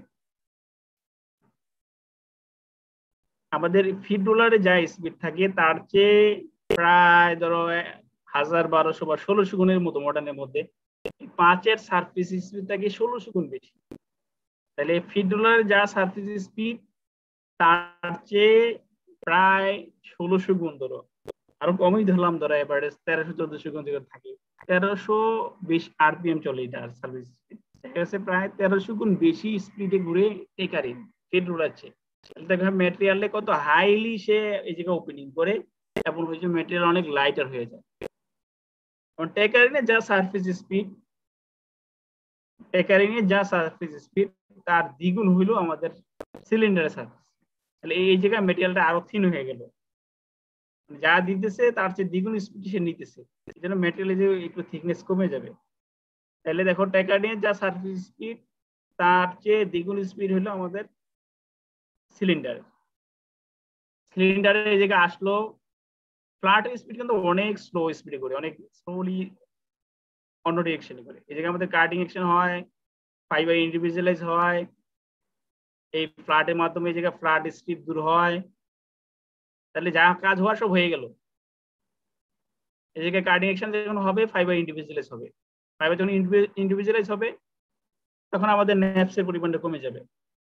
আমাদের ফিড রোলারে যা স্পিড থাকে তার চেয়ে প্রায় ধরো হাজার বারোশো বা ষোলোশো গুণের মতো মডার্নের মধ্যে পাঁচের সারফেস স্পিড থাকে ষোলোশো গুণ বেশি। তাহলে ফিড রোলারে যা সারফেস স্পিড তার চেয়ে প্রায় ষোলোশো গুণ, ধরো আরো কমই ধরলাম, ধরো এভারেজ তেরোশো চোদ্দশো গুণ থেকে থাকে, তেরোশো বিশ আরপিএম চলে এটার সার্ভিস স্পিড। দেখা যাচ্ছে প্রায় তেরোশো গুণ বেশি স্পিডে ঘুরে টেকারিন ফিড রোলার চেয়ে। দেখো ম্যাটেরিয়ালে কত হাইলি সে এই জায়গায় ওপেনিং করে, এবং ওই যে ম্যাটেরিয়াল অনেক লাইটার হয়ে যায়। টেকারিনে যা সারফেস স্পিড টেকারিং এর যা সারফেস স্পিড তার দ্বিগুণ হইলো আমাদের সিলিন্ডারের সারফেস। তাহলে এই জায়গায় মেটেরিয়ালটা আরো থিন হয়ে গেল, যা দিতেছে তার চেয়ে দ্বিগুণ স্পিড সে নিতেছে, এই জন্য মেটেরিয়ালের যে একটু থিকনেস কমে যাবে। তাহলে দেখো টেকারিং এর যা সারফেস স্পিড তার চেয়ে দ্বিগুণ স্পিড হলো আমাদের সিলিন্ডার। সিলিন্ডারের এই জায়গায় আসলো, ফ্ল্যাটের স্পিড কিন্তু অনেক স্লো স্পিডে করে, অনেক স্লোলি অন্য ডিরেকশনে করে। এই জায়গায় আমাদের কাটিং অ্যাকশন হয়, ফাইবার ইন্ডিভিজুয়ালাইজ হয়, এই ফ্ল্যাটের মাধ্যমে এই জায়গায় ফ্ল্যাট স্ট্রিপ দূর হয়। তাহলে যা কাজ হওয়ার সব হয়ে গেল। এই জায়গায় কাটিং অ্যাকশন যখন হবে ফাইবার ইন্ডিভিজুয়ালাইজ হবে, ফাইবার যখন ইন্ডিভিজুয়ালাইজ হবে তখন আমাদের ন্যাপসের পরিমাণটা কমে যাবে।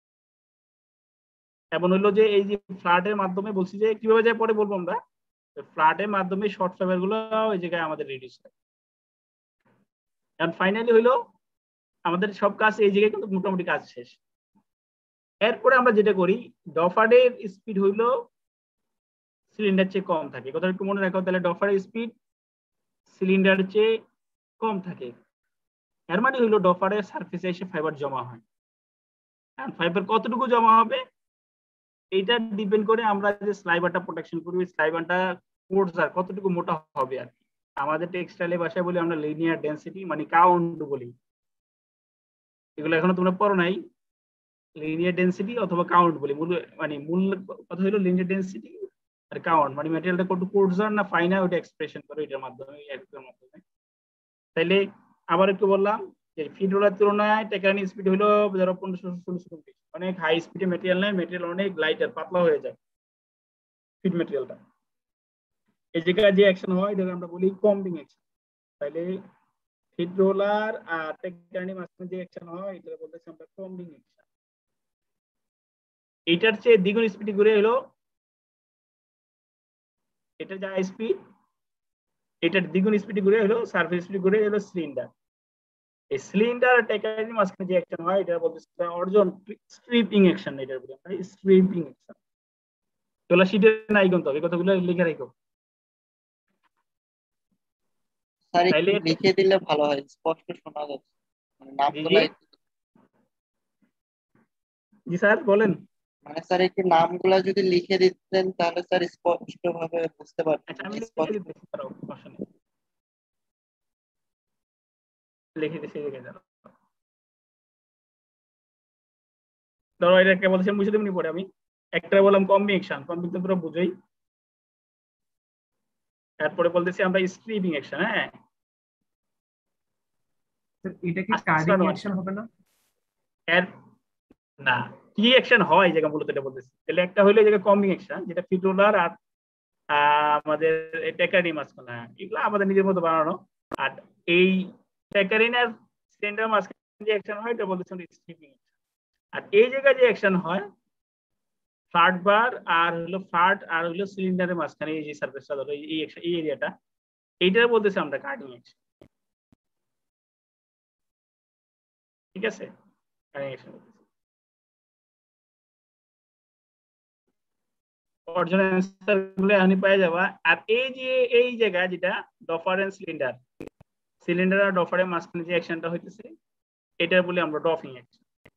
এমন হলো যে এই যে ফ্ল্যাটের মাধ্যমে বলছি যে কিভাবে যায় পরে বলবো আমরা, ফ্ল্যাটের মাধ্যমে শর্ট ফাইবার গুলো এই জায়গায় আমাদের রিডিউস হয়। ফাইনালি হইলো আমাদের সব কাজ এই জায়গায় কিন্তু মোটামুটি কাজ শেষ। এরপরে আমরা যেটা করি, ডফারের স্পিড হইলো সিলিন্ডার চেয়ে কম থাকে, কথা একটু মনে রাখো। তাহলে ডফারের স্পিড সিলিন্ডার চেয়ে কম থাকে, এর মানে হইলো ডফারের সারফেসে এসে ফাইবার জমা হয়। ফাইবার কতটুকু জমা হবে এটা ডিপেন্ড করে আমরা যে স্লাইবারটা প্রোটেকশন করব, স্লাইবারটা কোর্সার কতটুকু মোটা হবে আর কি। আমাদের টেক্সটাইলের ভাষায় বলি আমরা লিনিয়ার ডেনসিটি মানে কাউন্ট বলি, এগুলো এখনো তোমরা পড়ো নাই। লিনিয়ার ডেনসিটি অথবা কাউন্ট বলি, মূল মানে মূল কথা হলো লিনিয়ার ডেনসিটি আর কাউন্ট মানে ম্যাটেরিয়ালটা কত কোর্সার না ফাইনাল ওটা এক্সপ্রেশন করে এটার মাধ্যমে, এর মাধ্যমে। তাইলে আবার একটু বললাম যে ফিড রোলার তুলনায় টেকারিং স্পিড হলো ধরো পনেরোশো ষোলোশো, অনেক হাই স্পিডে মেটেরিয়াল নেয়, মেটেরিয়াল অনেক লাইটার পাতলা হয়ে যায় ফিড মেটেরিয়ালটা। এই জায়গায় যে অ্যাকশন হয় এটাকে আমরা বলি কম্বিং অ্যাকশন। তাইলে ফিড রোলার আর টেকারিং মাঝখানে যে অ্যাকশন হয় এটা বলতেছি আমরা কম্বিং অ্যাকশন। এটার চেয়ে দ্বিগুণ স্পিড ঘুরে এলো, এটা যা স্পিড এটার দ্বিগুণ স্পিড ঘুরে এলো সারফেস স্পিড ঘুরে এলো সিলিন্ডার। এই সিলিন্ডার টেকারিং মাঝখানে যে অ্যাকশন হয় এটা বলতেছি অর্জন স্ট্রিপিং অ্যাকশন। এটার বলি আমরা স্ট্রিপিং অ্যাকশন। এগুলো শীটে নাই কিন্তু এই কথাগুলো লিখে রাখো। স্যার একটু লিখে দিলে ভালো হয়, স্পষ্ট শোনা যাচ্ছে মানে নামগুলো। জি স্যার বলেন। মানে স্যার একটু নামগুলো যদি লিখে দিতেন তাহলে স্যার স্পষ্ট ভাবে বুঝতে পারতাম। আচ্ছা আমি লিখে দিতে পারো, সমস্যা নেই, লিখে দিছি লিখে দাও। ধরো এটা কে বলছেন বুঝে দেবনি পরে আমি একটা বললাম কম্বিং অ্যাকশন, কম্বিং তো পুরো বুঝেই। তারপরে বলতেছি আমরা স্ট্রিপিং অ্যাকশন। হ্যাঁ এটা কি কার্ডিং অ্যাকশন হবে না? এর না, কি অ্যাকশন হয় এই জায়গা মূলত এটা বলতেছি। তাহলে একটা হইলো এই জায়গা কম্বিং অ্যাকশন যেটা ফিড রোলার আর আমাদের টেকারিং মাঝখানে, এগুলো আমাদের নিজের মতো বানানো। আর এই টেকারিং আর সিলিন্ডার মাঝখানে যে অ্যাকশন হয় এটা বলতেছি স্ট্রিপিং। আর এই জায়গায় যে অ্যাকশন হয় ফ্ল্যাট বার আর হলো ফ্ল্যাট আর হলো সিলিন্ডারের মাঝখানে এই যে সারফেসটা ধরো এই এই এরিয়াটা, এইটার বলতেছি আমরা কাটিং অ্যাকশন। ঠিক আছে, কাটিং অ্যাকশন অরিজিনাল অ্যানসার গুলো আমি পেয়ে যাবা। আর এই যে এই জায়গা যেটা ডফার এন্ড সিলিন্ডার, সিলিন্ডার আর ডফারের মাঝখানে যে অ্যাকশনটা হইতেছে এটা বলি আমরা ডফিং অ্যাকশন।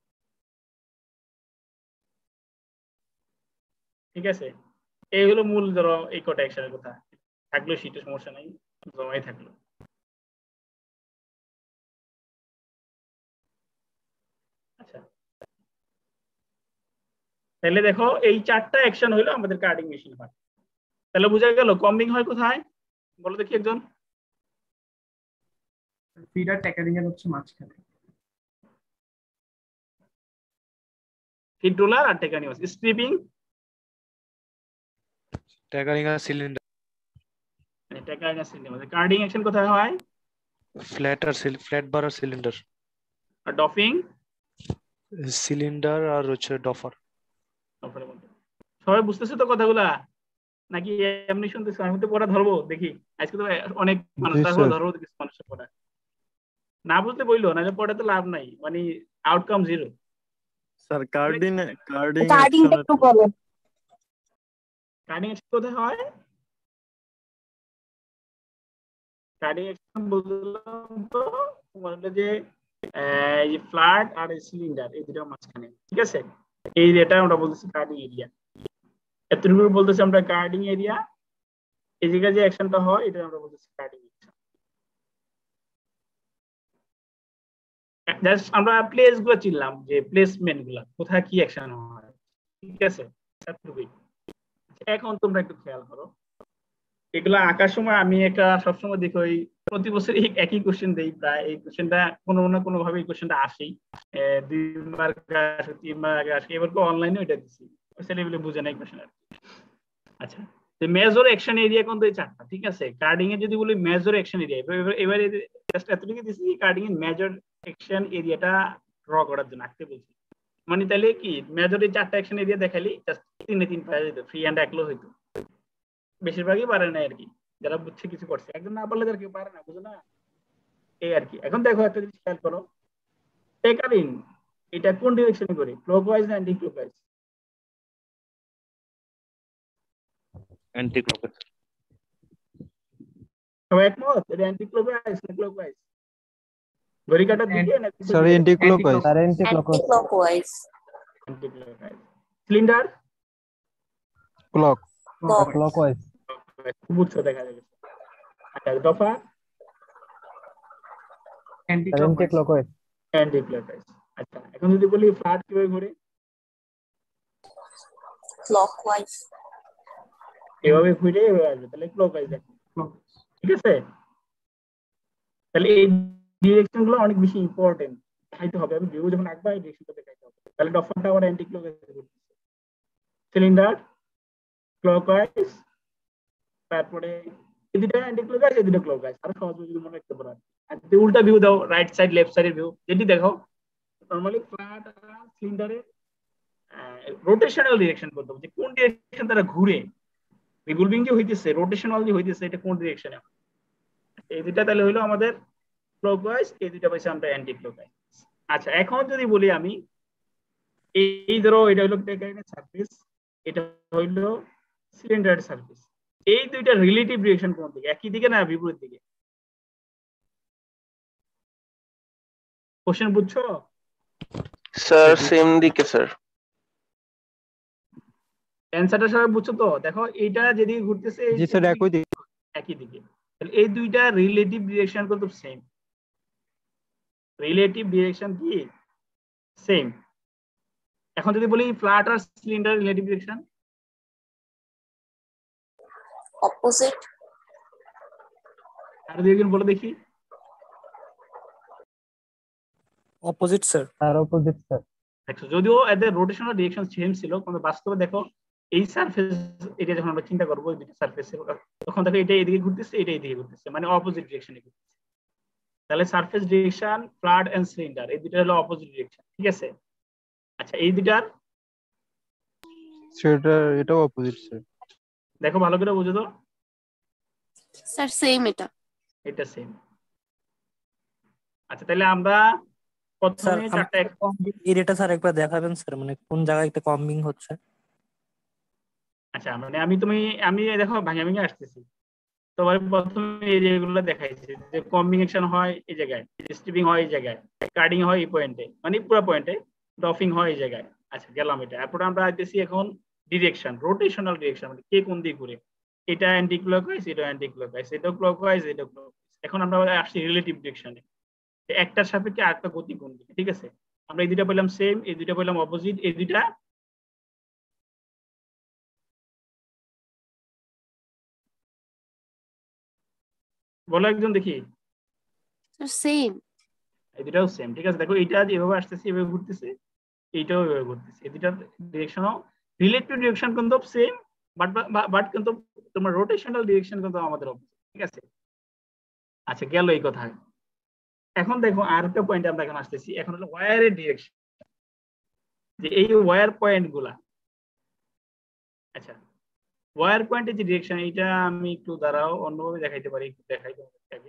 ঠিক আছে, এই হলো মূল ধরো এই কটা অ্যাকশনের কথা। থাকলো শীতের সমস্যা নাই, জমাই থাকলো। আচ্ছা তাহলে দেখো এই চারটা অ্যাকশন হলো আমাদের কাটিং মেশিন হয়। তাহলে বোঝা গেল কম্বিং হয় কোথায় বলো দেখি একজন। ফিডার টেকারিং এর হচ্ছে মাঝখানে। ফিড রোলার আর টেকারিং স্ট্রিপিং টেকারিং আর সিলিন্ডার। টেকারিং আর সিলিন্ডার। কার্ডিং অ্যাকশন কোথায় হয়? ফ্ল্যাট আর ফ্ল্যাট বার আর সিলিন্ডার। আর ডফিং সিলিন্ডার আর হচ্ছে ডফার। সবাই বুঝতেছে তো কথাগুলা নাকি এমনি শুনতেছো? আমি তো পড়া ধরবো দেখি, আজকে তো অনেক মানুষ তারপরে ধরবো কিছু মানুষের পড়া না বুঝলে বইলো, নাহলে পড়ে তো লাভ নাই, মানে outcome zero. Sir carding carding carding একটু বলেন। কার্ডিং অ্যাকশন কোথায় হয়? কার্ডিং অ্যাকশন বললাম তো তোমার যে এই যে ফ্ল্যাট আর সিলিন্ডার এই দুটোর মাঝখানে, ঠিক আছে, এই এরিয়াটা আমরা বলতেছি কার্ডিং এরিয়া। এতটুকু বলতেছি আমরা কার্ডিং এরিয়া। এই জায়গায় যে অ্যাকশনটা হয় এটা আমরা বলতেছি কার্ডিং অ্যাকশন। জাস্ট আমরা প্লেস গুলো চিনলাম যে প্লেসমেন্ট গুলা কোথায় কি অ্যাকশন হয়, ঠিক আছে। এখন তোমরা একটু খেয়াল করো, এগুলা আঁকার সময় আমি একটা সবসময় দেখি ওই প্রতি বছর একই কোশ্চেন দেই প্রায়। এই কোশ্চেনটা কোনো না কোনো ভাবে এই কোশ্চেনটা আসেই, দুই মার্ক আসে, তিন মার্ক আগে আসে। এবার তো অনলাইনে ওইটা দিচ্ছি, ছেলেগুলো বুঝে নাই কোশ্চেন আর। আচ্ছা, মেজর অ্যাকশন এরিয়া কিন্তু এই চারটা, ঠিক আছে। কার্ডিং এ যদি বলি মেজর অ্যাকশন এরিয়া, এবারে জাস্ট এতটুকু দিচ্ছি কার্ডিং এর মেজর অ্যাকশন এরিয়াটা ড্র করার জন্য আঁকতে বলছি। মানে তাহলে কি মেজর এই চারটা অ্যাকশন এরিয়া দেখালি জাস্ট তিনে তিন পাওয়া যেত, ফ্রি হ্যান্ড একলো হইতো। বেশিরভাগই পারে না আর কি, যারা বুঝছে কিছু করছে। একদম না পারলে তার কেউ পারে না, বুঝো না, এই আর কি। এখন দেখো একটা জিনিস খেয়াল করো, টেকারিন এটা কোন ডিরেকশনে করে, ক্লকওয়াইজ না অ্যান্টি ক্লকওয়াইজ? Anti clockwise. সবাই একমত? এটা অ্যান্টি ক্লকওয়াইজ না ক্লকওয়াইজ? ঘড়ি কাটার দিকে না sir anticlockwise. Sir anticlockwise. Anticlockwise. Cylinder clock clockwise. বুঝছো, দেখা যাবে। আচ্ছা, দফা anti anticlockwise. Anticlockwise. আচ্ছা, এখন যদি বলি ফ্ল্যাট কিভাবে ঘুরে? ক্লকওয়াইজ। এভাবে ঘুরে এভাবে আসবে, তাহলে ক্লকওয়াইজ দেখো, ঠিক আছে। তাহলে এই ডিরেকশন গুলো অনেক বেশি ইম্পর্টেন্ট, দেখাইতে হবে। আমি ভিউ যখন আঁকবো এই ডিরেকশনটা দেখাইতে হবে। তাহলে ডফারটা আমার অ্যান্টি ক্লকওয়াইজ ঘুরতেছে, সিলিন্ডার ক্লকওয়াইজ, তারপরে এই দুটো অ্যান্টি ক্লকওয়াইজ, এই দুটো ক্লকওয়াইজ। আর সহজ যদি মনে রাখতে পারো। আর যদি উল্টা ভিউ দাও, রাইট সাইড লেফট সাইডের ভিউ যেটি দেখো, নরমালি ফ্ল্যাট আর সিলিন্ডারের রোটেশনাল ডিরেকশন করতে হবে, যে কোন ডিরেকশন তারা ঘুরে, রিভলভিং যে হইতেছে, রোটেশনাল যে হইতেছে, এটা কোন ডিরেকশনে। এই দুটা তাহলে হইলো আমাদের ক্লকওয়াইজ, এই দুটা পাইছি আমরা অ্যান্টি ক্লকওয়াইজ। আচ্ছা, এখন যদি বলি আমি, এই ধরো এটা হইলো টেকারিনের সারফেস, এটা হইলো সিলিন্ডারের সারফেস, এই দুইটা রিলেটিভ ডিরেকশন কোন দিকে, একই দিকে না বিপরীত দিকে? কোশ্চেন বুঝছো? স্যার সেম দিকে স্যার। অ্যানসারটা সবাই বুঝছো তো? দেখো এইটা যেদিকে ঘুরতেছে জি স্যার একই দিকে, একই দিকে। তাহলে এই দুইটা রিলেটিভ ডিরেকশন কিন্তু সেম, রিলেটিভ ডিরেকশন কি সেম। এখন যদি বলি ফ্ল্যাট আর সিলিন্ডার রিলেটিভ ডিরেকশন অপোজিট। আর দুই একজন বলে দেখি। Opposite sir. আর অপোজিট স্যার। দেখো, যদিও এদের রোটেশনাল ডিরেকশন সেম ছিল, কিন্তু বাস্তবে দেখো এই সারফেস এরিয়া যখন আমরা চিন্তা করবো এই দুটো সারফেসে, তখন দেখো এটা এদিকে ঘুরতেছে, এটা এদিকে ঘুরতেছে, মানে অপোজিট ডিরেকশনে ঘুরতেছে। তাহলে surface direction flat and cylinder এই দুটো হলো অপোজিট ডিরেকশন, ঠিক আছে। আচ্ছা, এই দুটার সেটা এটাও অপোজিট স্যার। দেখো ভালো করে বুঝো তো। স্যার সেম, এটা এটা সেম। আচ্ছা, তাহলে আমরা প্রথমে চারটা এরিয়াটা স্যার একবার দেখাবেন স্যার, মানে কোন জায়গায় একটা কম্বিং হচ্ছে। আচ্ছা, মানে আমি তুমি আমি দেখো ভাঙা ভেঙে আসতেছি। তোমার প্রথমে এরিয়াগুলো দেখাইছি যে কম্বিনেশন হয় এই জায়গায়, স্ট্রিপিং হয় এই জায়গায়, কাটিং হয় এই পয়েন্টে, মানে পুরো পয়েন্টে, ডফিং হয় এই জায়গায়। আচ্ছা, গেলাম এটা। এরপর আমরা আসতেছি এখন ডিরেকশন, রোটেশনাল ডিরেকশন, মানে কে কোন দিকে ঘুরে। এটা অ্যান্টি ক্লকওয়াইজ, এটা অ্যান্টি ক্লকওয়াইজ, এটা ক্লকওয়াইজ, এটা ক্লকওয়াইজ। এখন আমরা আসছি রিলেটিভ ডিরেকশনে, একটার সাপেক্ষে আরেকটা গতি কোন দিকে, ঠিক আছে। আমরা এই দুইটা পেলাম সেম, এই দুইটা পেলাম অপোজিট, এই দুইটা বলো একজন দেখি। সেম। এই দুটাও সেম, ঠিক আছে। দেখো এইটা যেভাবে আসতেছে এভাবে ঘুরতেছে, এইটাও এভাবে ঘুরতেছে, এই দুটার ডিরেকশনও রিলেটিভ ডিরেকশন কিন্তু সেম, বাট বাট কিন্তু তোমার রোটেশনাল ডিরেকশন কিন্তু আমাদের অপোজিট, ঠিক আছে। আচ্ছা, গেল এই কথা। এখন দেখো আরেকটা পয়েন্ট আমরা এখন আসতেছি, এখন হলো ওয়্যারের ডিরেকশন, যে এই ওয়্যার পয়েন্ট গুলা। আচ্ছা, ওয়্যার পয়েন্টের যে ডিরেকশন, এটা আমি একটু দাঁড়াও অন্যভাবে দেখাইতে পারি, একটু দেখাই তোমাকে।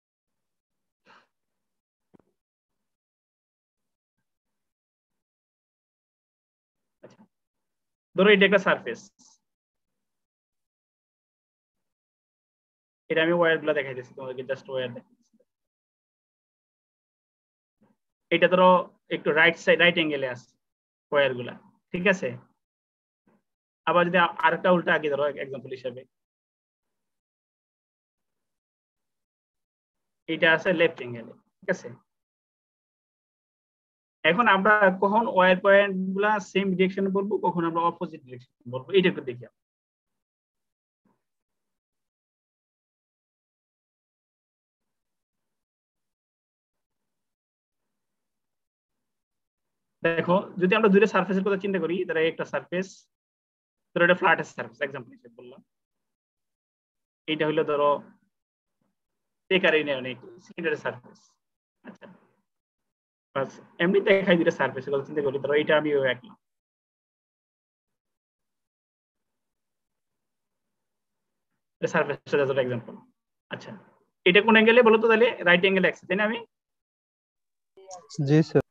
আচ্ছা, ধরো এটা একটা সারফেস, এটা আমি ওয়্যার গুলা দেখাইতেছি তোমাদেরকে, জাস্ট ওয়্যার দেখাইতেছি। এটা ধরো একটু রাইট সাইড রাইট অ্যাঙ্গেলে আছে ওয়্যার গুলা, ঠিক আছে। আবার যদি আরেকটা উল্টা আগে ধরো এক্সাম্পল হিসাবে, এটা আছে লেফট অ্যাঙ্গেলে, ঠিক আছে। এখন আমরা কখন ওয়্যার পয়েন্ট গুলা সেম ডিরেকশনে বলবো, কখন আমরা অপোজিট ডিরেকশন বলবো, এটা একটু দেখি। দেখো যদি আমরা দুইটা সারফেসের কথা চিন্তা করি, তাহলে একটা সারফেস ধরো এটা ফ্ল্যাট সারফেস এক্সাম্পল হিসেবে বললাম, এইটা হলো ধরো টেকার এই অনেক সিলিন্ডারের সারফেস। আচ্ছা বাস এমনি দেখাই দুইটা সারফেসের কথা চিন্তা করি, ধরো এটা আমি আঁকলাম, এটা সারফেসটা যত এক্সাম্পল। আচ্ছা এটা কোন অ্যাঙ্গেলে বলো তো, তাহলে রাইট অ্যাঙ্গেল এক্স, তাই না? আমি জি স্যার।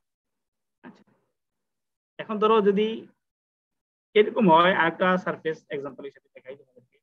এখন ধরো যদি এরকম হয়, আরেকটা সারফেস এক্সাম্পল হিসেবে দেখাই তোমাদেরকে।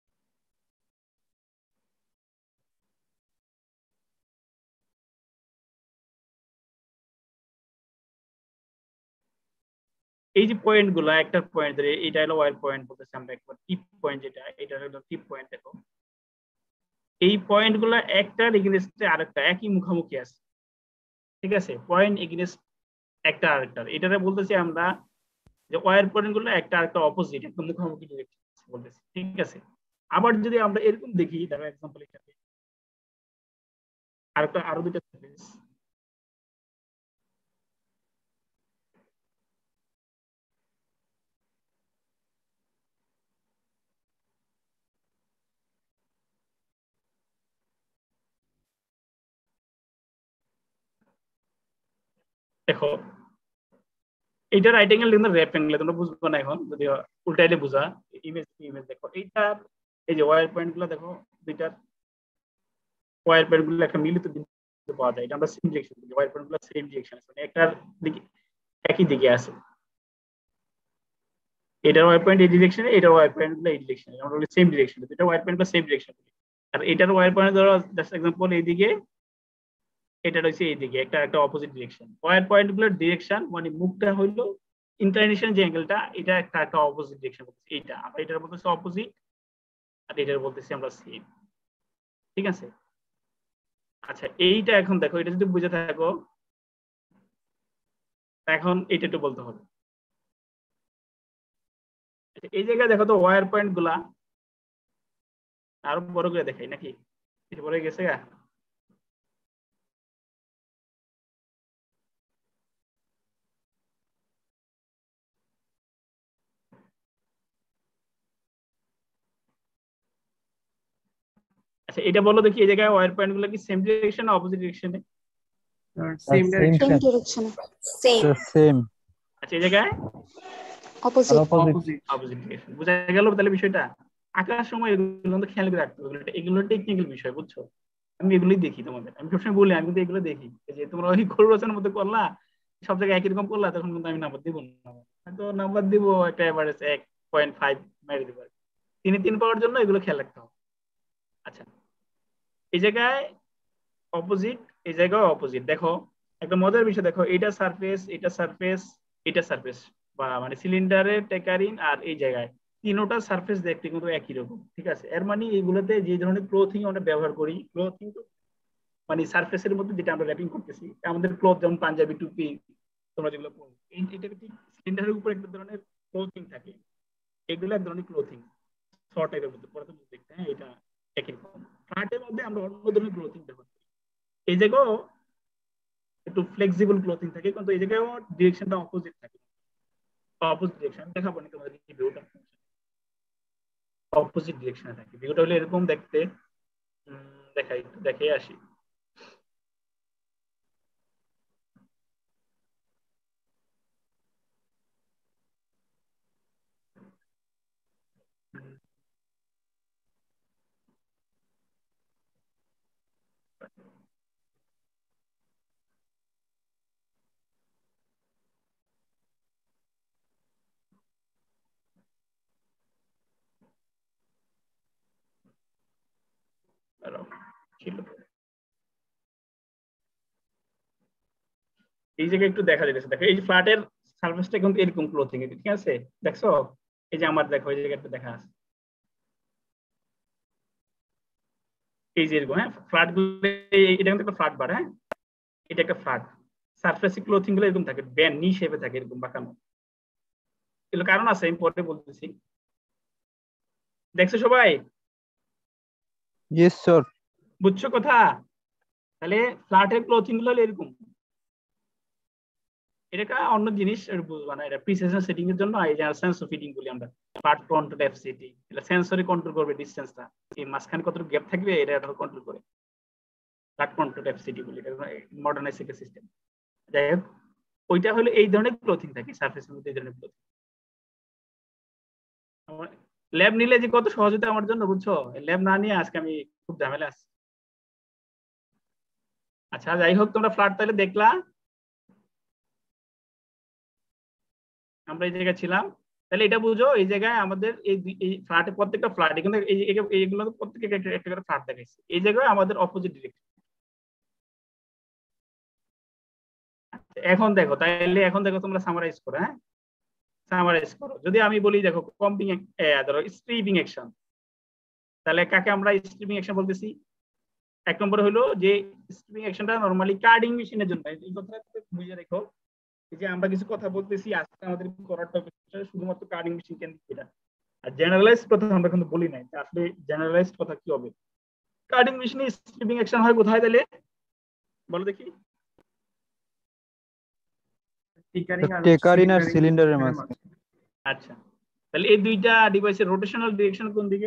এই যে পয়েন্ট গুলো, একটা পয়েন্ট ধরে এটা হলো ওয়ার পয়েন্ট বলতেছি আমরা, একবার টিপ পয়েন্ট যেটা, এটা হলো টিপ পয়েন্ট। দেখো এই পয়েন্ট গুলো একটা এগেইনস্টে আরেকটা একই মুখামুখি আছে, ঠিক আছে। পয়েন্ট এগেইনস্ট একটা আরেকটার, এটারে বলতেছি আমরা যে ওয়ার পয়েন্ট গুলো একটা আরেকটা অপোজিট, একটা মুখামুখি ডিরেকশন বলতেছি, ঠিক আছে। আবার যদি আমরা এরকম দেখি, ধরো এক্সাম্পল হিসেবে আরেকটা আরো দুইটা সারফেস, দেখো এইটা রাইট অ্যাঙ্গেল কিন্তু লেফট অ্যাঙ্গেল, তোমরা বুঝবো না এখন, যদি উল্টাইলে বুঝা। ইমেজ ইমেজ দেখো এইটার এই যে ওয়্যার পয়েন্ট গুলো, দেখো দুইটার ওয়্যার পয়েন্ট গুলো একটা মিলিত বিন্দু পাওয়া যায়, এটা আমরা সেম ডিরেকশন বলি। ওয়্যার পয়েন্ট গুলো সেম ডিরেকশন আছে, মানে একটার দিকে একই দিকে আছে। এটার ওয়্যার পয়েন্ট এই ডিরেকশনে, এটার ওয়্যার পয়েন্ট গুলো এই ডিরেকশনে, আমরা বলি সেম ডিরেকশনে, দুটো ওয়্যার পয়েন্ট বা সেম ডিরেকশন। আর এটার ওয়্যার পয়েন্ট ধরো জাস্ট এক্সাম্পল এইদিকে, এটা রয়েছে এইদিকে, একটা একটা অপোজিট ডিরেকশন। ওয়্যার পয়েন্ট গুলোর ডিরেকশন মানে মুখটা হইলো ইনক্লিনেশন যে অ্যাঙ্গেলটা, এটা একটা একটা অপোজিট ডিরেকশন বলতেছি এইটা, আমরা এটার বলতেছি অপোজিট, আর এটার বলতেছি আমরা সেম, ঠিক আছে। আচ্ছা এইটা এখন দেখো, এটা যদি বুঝে থাকো, এখন এটা একটু বলতে হবে। এই জায়গায় দেখো তো ওয়্যার পয়েন্ট গুলা আরো বড় করে দেখাই নাকি, এটা বড় হয়ে গেছে গা। আচ্ছা এটা বলো দেখি, এই জায়গায় ওয়্যার পয়েন্ট গুলো কি সেম ডিরেকশন না অপোজিট ডিরেকশনে? Same direction. Same direction. Same same. আচ্ছা এই জায়গায় অপোজিট। অপোজিট। Opposite direction. বুঝা গেল তাহলে বিষয়টা? আঁকার সময় এগুলো কিন্তু খেয়াল করে রাখতে হবে, এগুলো টেকনিক্যাল বিষয়, বুঝছো। আমি এগুলোই দেখি তোমাদের, আমি সবসময় বলি আমি কিন্তু এগুলো দেখি, যে তোমরা ওই খোর রচনার মধ্যে করলা, সব জায়গায় একই রকম করলা, তখন কিন্তু আমি নাম্বার দিব না, হয়তো নাম্বার দিব একটা এভারেজ এক পয়েন্ট ফাইভ মেরে দিব। তিন তিন পাওয়ার জন্য এগুলো খেয়াল রাখতে হবে। আচ্ছা এই জায়গায় অপোজিট, এই জায়গায় অপোজিট। দেখো একটা মজার বিষয়, দেখো এটা সারফেস, এটা সারফেস, এটা সারফেস, বা মানে সিলিন্ডারের টেকারিং আর এই জায়গায় তিনোটা সারফেস দেখতে কিন্তু একই রকম, ঠিক আছে। এর মানে এইগুলোতে যে ধরনের ক্লথিং আমরা ব্যবহার করি, ক্লথিং মানে সারফেসের মধ্যে যেটা আমরা র্যাপিং করতেছি, আমাদের ক্লথ যেমন পাঞ্জাবি টুপি তোমরা যেগুলো পরো, এটা ঠিক সিলিন্ডারের উপর একটা ধরনের ক্লথিং থাকে, এগুলো এক ধরনের ক্লথিং শর্ট টাইপের মধ্যে পরে তুমি দেখতে, হ্যাঁ এটা একই রকম। ফ্ল্যাটের মধ্যে আমরা অন্য ধরনের ক্লথিং ব্যবহার করি, এই জায়গাও একটু ফ্লেক্সিবল ক্লথিং থাকে, কিন্তু এই জায়গায় ডিরেকশনটা অপোজিট থাকে, অপোজিট ডিরেকশন দেখাবো না তোমাদের কি ভিউটা, অপোজিট ডিরেকশনে থাকে। ভিউটা হলো এরকম দেখতে, দেখাই একটু দেখে আসি। ছিল এই জায়গায় একটু দেখা যাচ্ছে, দেখো এই ফ্ল্যাটের সারফেসটা কিন্তু এরকম ক্লোথিং, ঠিক আছে? দেখছো এই যে আমার দেখো এই জায়গায় একটু দেখা আছে, এই যে এরকম, হ্যাঁ ফ্ল্যাট গুলো, এটা কিন্তু একটা ফ্ল্যাট বার, হ্যাঁ এটা একটা ফ্ল্যাট, সারফেস ক্লোথিং গুলো এরকম থাকে, ব্যান্ড নি শেপে থাকে এরকম বাঁকানো। এগুলো কারণ আছে, আমি পরে বলতেছি। দেখছো সবাই? Yes sir. বুঝছো কথা? তাহলে ফ্ল্যাটের ক্লোথিং গুলো এরকম, এটা অন্য জিনিস বুঝবা না, এটা প্রিসিশন সেটিং এর জন্য এই যে সেন্সর ফিটিং বলি আমরা, পার্ট কন্ট্রোল এফসিটি, এটা সেন্সরে কন্ট্রোল করবে ডিসটেন্সটা, এই মাঝখানে কত গ্যাপ থাকবে এটা এটা কন্ট্রোল করে, পার্ট কন্ট্রোল এফসিটি বলি, এটা মডার্ন এসিকে সিস্টেম। যাই হোক, ওইটা হলো এই ধরনের ক্লোথিং থাকে সারফেসের মধ্যে, এই ধরনের ক্লোথিং। ল্যাব নিলে যে কত সহজ হতো আমার জন্য, বুঝছো? ল্যাব না নিয়ে আজকে আমি খুব ঝামেলা আছি। আচ্ছা যাই হোক, তোমরা ফ্ল্যাট তাহলে দেখলা, আমরা এই জায়গায় ছিলাম, তাহলে এটা বুঝো এই জায়গায় আমাদের এই এই ফ্ল্যাটে প্রত্যেকটা ফ্ল্যাট কিন্তু এই এইগুলো প্রত্যেকটা একটা একটা করে ফ্ল্যাট দেখাইছে, এই জায়গায় আমাদের অপোজিট ডিরেকশন। এখন দেখো তাইলে, এখন দেখো তোমরা সামারাইজ করো, হ্যাঁ সামারাইজ করো। যদি আমি বলি দেখো কম্পিং, ধরো স্ট্রিপিং অ্যাকশন, তাহলে কাকে আমরা স্ট্রিপিং অ্যাকশন বলতেছি? এক নম্বর হলো যে স্ট্রিপিং অ্যাকশনটা নরমালি কার্ডিং মেশিনের জন্য, এই কথাটা বুঝে রেখো যে আমরা কিছু কথা বলতেছি আজকে আমাদের করার টপিক শুধুমাত্র কার্ডিং মেশিন কেন্দ্রিক এটা, আর জেনারেলাইজড কথা আমরা কিন্তু বলি নাই। আসলে জেনারেলাইজড কথা কি হবে? কার্ডিং মেশিনে স্ট্রিপিং অ্যাকশন হয় কোথায় তাহলে বলো দেখি? টেকারিং আর সিলিন্ডারের মাঝখানে। আচ্ছা, তাহলে এই দুইটা ডিভাইসের রোটেশনাল ডিরেকশন কোন দিকে?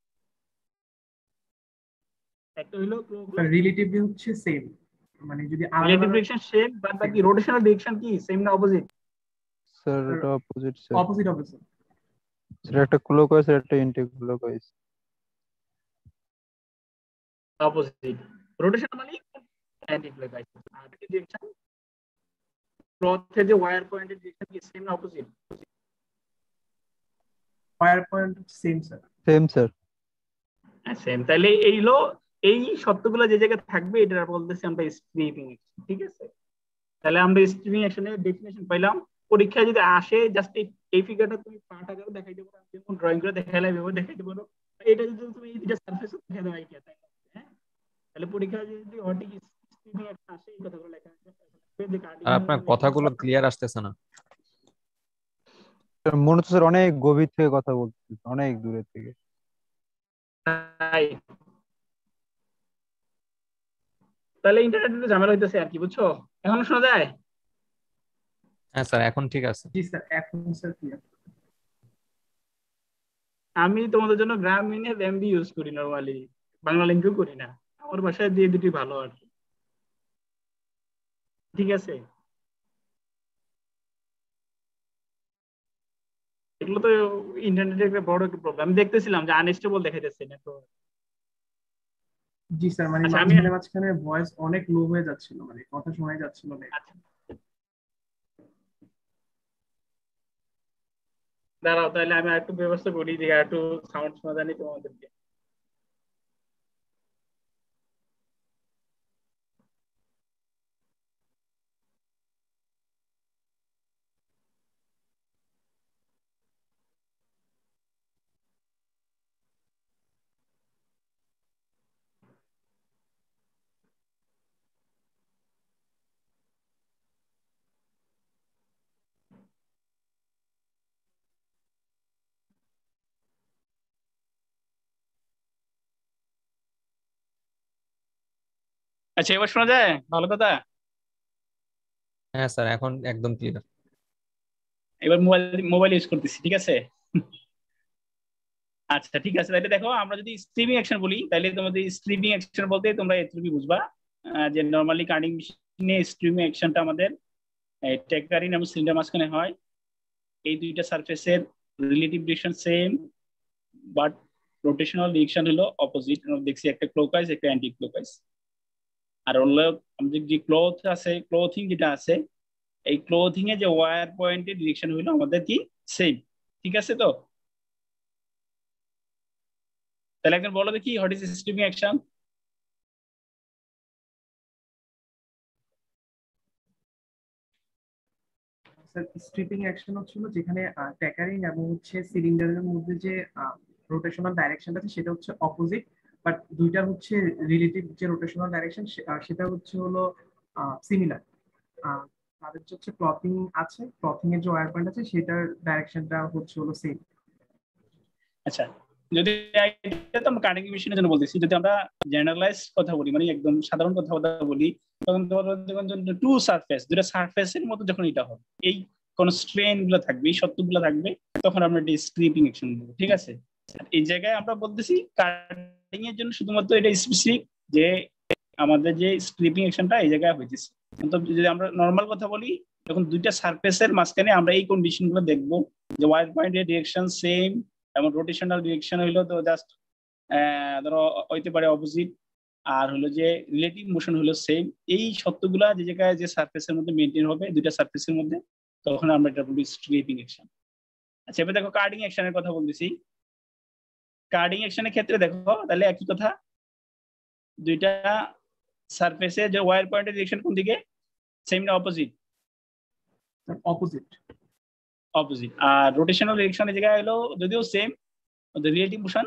একটা হলো রিলেটিভলি হচ্ছে সেম, মানে যদি রিলেটিভ ডিরেকশন সেম, বাট বাকি রোটেশনাল ডিরেকশন কি সেম না অপোজিট? স্যার এটা অপোজিট স্যার। অপোজিট হবে স্যার। স্যার একটা ক্লকওয়াইজ আর একটা এন্টি ক্লকওয়াইজ। অপোজিট রোটেশন মানে অ্যান্টি ক্লকওয়াইজ, আর ডিরেকশন ক্লথের যে ওয়্যার পয়েন্টের ডিরেকশন কি সেম না opposite? Wire point same sir. Same sir. হ্যাঁ সেম। তাহলে এইগুলো এই শর্তগুলো যে জায়গায় থাকবে এটা বলতেছি আমরা স্ট্রিপিং অ্যাকশন, ঠিক আছে? তাহলে আমরা স্ট্রিপিং অ্যাকশনের ডেফিনেশন পাইলাম। পরীক্ষায় যদি আসে জাস্ট এই ফিগারটা তুমি পার্ট আকারে দেখাইতে পারো, যেমন ড্রয়িং করে দেখাইলে এভাবে দেখাইতে পারো, এটা যদি তুমি এই দুটো সারফেস দেখাই দাও আইডিয়া, তাই হ্যাঁ? তাহলে পরীক্ষায় যদি অটিক স্ট্রিপিং অ্যাকশন আসে এই কথাগুলো লেখা আছে। আর আপনার কথাগুলো ক্লিয়ার আসতেছে না। মনে হচ্ছে স্যার অনেক গভীর থেকে কথা বলতেছে, অনেক দূরের থেকে। তাই তাহলে ইন্টারনেটে ঝামেলা হইতেছে আর কি, বুঝছো? এখন শোনা যায়? হ্যাঁ স্যার এখন ঠিক আছে। জি স্যার এখন স্যার ক্লিয়ার। আমি তোমাদের জন্য গ্রামীণের এমবি ইউজ করি নরমালি, বাংলা লিঙ্কও করি না, আমার ভাষায় দিয়ে দুটি ভালো আর কি, ঠিক আছে? এগুলো তো ইন্টারনেটের একটা বড় একটা প্রবলেম। আমি দেখতেছিলাম যে আনস্টেবল দেখাইতেছে না তো। জি স্যার, মানে আচ্ছা আমি মাঝখানে মাঝখানে ভয়েস অনেক লো হয়ে যাচ্ছিল, মানে কথা শোনাই যাচ্ছিল না। দাঁড়াও তাহলে আমি একটু ব্যবস্থা করি যে একটু সাউন্ড শোনা জানি তোমাদেরকে। আচ্ছা এবার শোনা যায় ভালো কথা? হ্যাঁ স্যার এখন একদম ক্লিয়ার। এবার মোবাইল মোবাইল ইউজ করতেছি, ঠিক আছে? আচ্ছা ঠিক আছে, তাহলে দেখো আমরা যদি স্ট্রিমিং অ্যাকশন বলি তাহলে তোমাদের স্ট্রিমিং অ্যাকশন বলতে তোমরা এটুকুই বুঝবা যে নরমালি কার্ডিং মেশিনে স্ট্রিমিং অ্যাকশনটা আমাদের টেকারিং এবং সিলিন্ডার মাঝখানে হয়। এই দুইটা সারফেসের relative direction same, but rotational direction হলো অপোজিট। দেখছি একটা ক্লকওয়াইজ একটা অ্যান্টি ক্লকওয়াইজ। আর হলো আমাদের যে ক্লথ আছে, ক্লথিং যেটা আছে, এই ক্লথিং এ যে ওয়্যার পয়েন্টের ডিরেকশন হলো আমাদের কি সেম, ঠিক আছে? তো তাহলে একজন বলো দেখি what is streaming action? Sir stripping action হচ্ছিল যেখানে ট্যাকারিং এবং হচ্ছে সিলিন্ডারের মধ্যে যে রোটেশনাল ডাইরেকশনটা আছে সেটা হচ্ছে অপোজিট, বাট দুইটার হচ্ছে রিলেটিভ যে রোটেশনাল ডাইরেকশন সেটা হচ্ছে হলো সিমিলার। তাদের হচ্ছে ক্লথিং আছে, ক্লথিং এর যে ওয়্যার পয়েন্ট আছে সেটার ডাইরেকশনটা হচ্ছে হলো সেম। আচ্ছা, যদি এটা তো আমরা কাটিং মেশিনের জন্য বলতেছি, যদি আমরা জেনারেলাইজ কথা বলি মানে একদম সাধারণ কথা বলি, তখন টু সারফেস দুটো সারফেসের মতো যখন এটা হবে, এই কোন স্ট্রেন গুলো থাকবে, এই শর্তগুলো থাকবে, তখন আমরা এটা স্ট্রিপিং অ্যাকশন বলবো। ঠিক আছে, এই জায়গায় আমরা বলতেছি কাটিং এর জন্য শুধুমাত্র এটা স্পেসিফিক যে আমাদের যে স্ট্রিপিং অ্যাকশনটা এই জায়গায় হইতেছে। কিন্তু যদি আমরা নর্মাল কথা বলি, যখন দুইটা সারফেসের মাঝখানে আমরা এই কন্ডিশন গুলো দেখবো যে ওয়াইড পয়েন্টের ডিরেকশন সেম এবং রোটেশনাল ডিরেকশন হইলো তো জাস্ট ধরো হইতে পারে অপোজিট, আর হলো যে রিলেটিভ মোশন হলো সেম, এই সত্যগুলা যে জায়গায় যে সারফেসের মধ্যে মেনটেন হবে দুইটা সারফেসের মধ্যে, তখন আমরা এটা বলি স্ট্রিপিং অ্যাকশন। আচ্ছা, এবার দেখো কার্ডিং অ্যাকশনের কথা বলতেছি। কার্ডিং অ্যাকশনের ক্ষেত্রে দেখো তাহলে একই কথা, দুইটা সারফেসে যে ওয়্যার পয়েন্টের ডিরেকশন কোন দিকে, সেম না অপোজিট? Opposite opposite. আর রোটেশনাল ডিরেকশনের জায়গায় হলো যদিও same, relative motion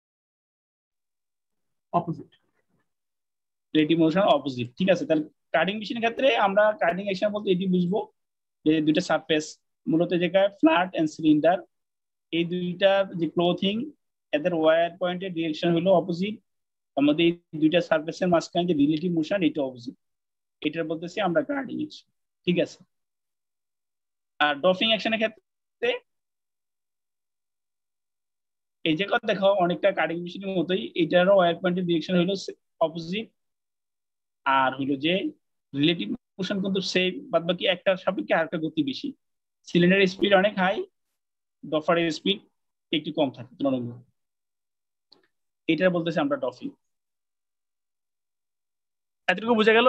opposite, relative motion opposite. ঠিক আছে, তাহলে কাটিং মেশিনের ক্ষেত্রে আমরা কাটিং অ্যাকশন বলতে এটি বুঝবো যে দুইটা সারফেস মূলত জায়গায় ফ্ল্যাট এন্ড সিলিন্ডার, এই দুইটার যে ক্লোথিং এদের ওয়্যার পয়েন্টের ডিরেকশন হলো অপোজিট, আমাদের এই দুইটা সারফেসের মাঝখানে যে রিলেটিভ মোশন এটা অপোজিট, এটার বলতেছি আমরা কাটিং অ্যাকশন। ঠিক আছে, আর ডফিং অ্যাকশনের ক্ষেত্রে এই জায়গা দেখো অনেকটা কাটিং মেশিনের মতোই, এটারও ওয়্যার পয়েন্টের ডিরেকশন হলো অপোজিট, আর হলো যে রিলেটিভ মোশন কিন্তু সেম, বাদ বাকি একটার সাপেক্ষে আরেকটা গতি বেশি। সিলিন্ডারের স্পিড অনেক হাই, ডফারের স্পিড একটু কম থাকে তুলনামূলক, এটা বলতেছি আমরা ডফিং। এতটুকু বোঝা গেল?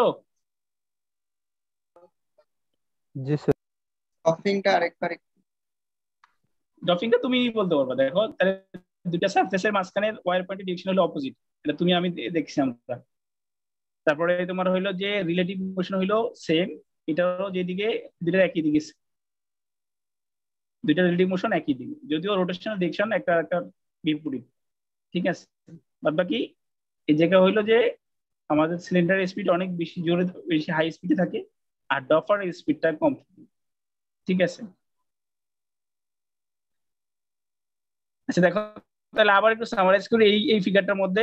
জি স্যার। ডফিংটা আরেকবার ডফিংটা তুমি বলতে পারবা। দেখো তাহলে দুইটা সারফেসের মাঝখানে ওয়্যার পয়েন্টের ডিরেকশন হলো অপোজিট, এটা তুমি আমি দেখছি আমরা। তারপরে তোমার হইলো যে রিলেটিভ মোশন হইলো সেম, এটারও যেদিকে দুইটা একই দিকে, দুইটা রিলেটিভ মোশন একই দিকে, যদিও রোটেশনাল ডিরেকশন একটা একটা বিপরীত। ঠিক আছে, বাদ বাকি এই জায়গা হইলো যে আমাদের সিলিন্ডারের স্পিড অনেক বেশি জোরে বেশি হাই স্পিডে থাকে, আর ডফার স্পিডটা কম থাকে। ঠিক আছে, আচ্ছা দেখো তাহলে আবার একটু সামারাইজ করি এই এই ফিগারটার মধ্যে।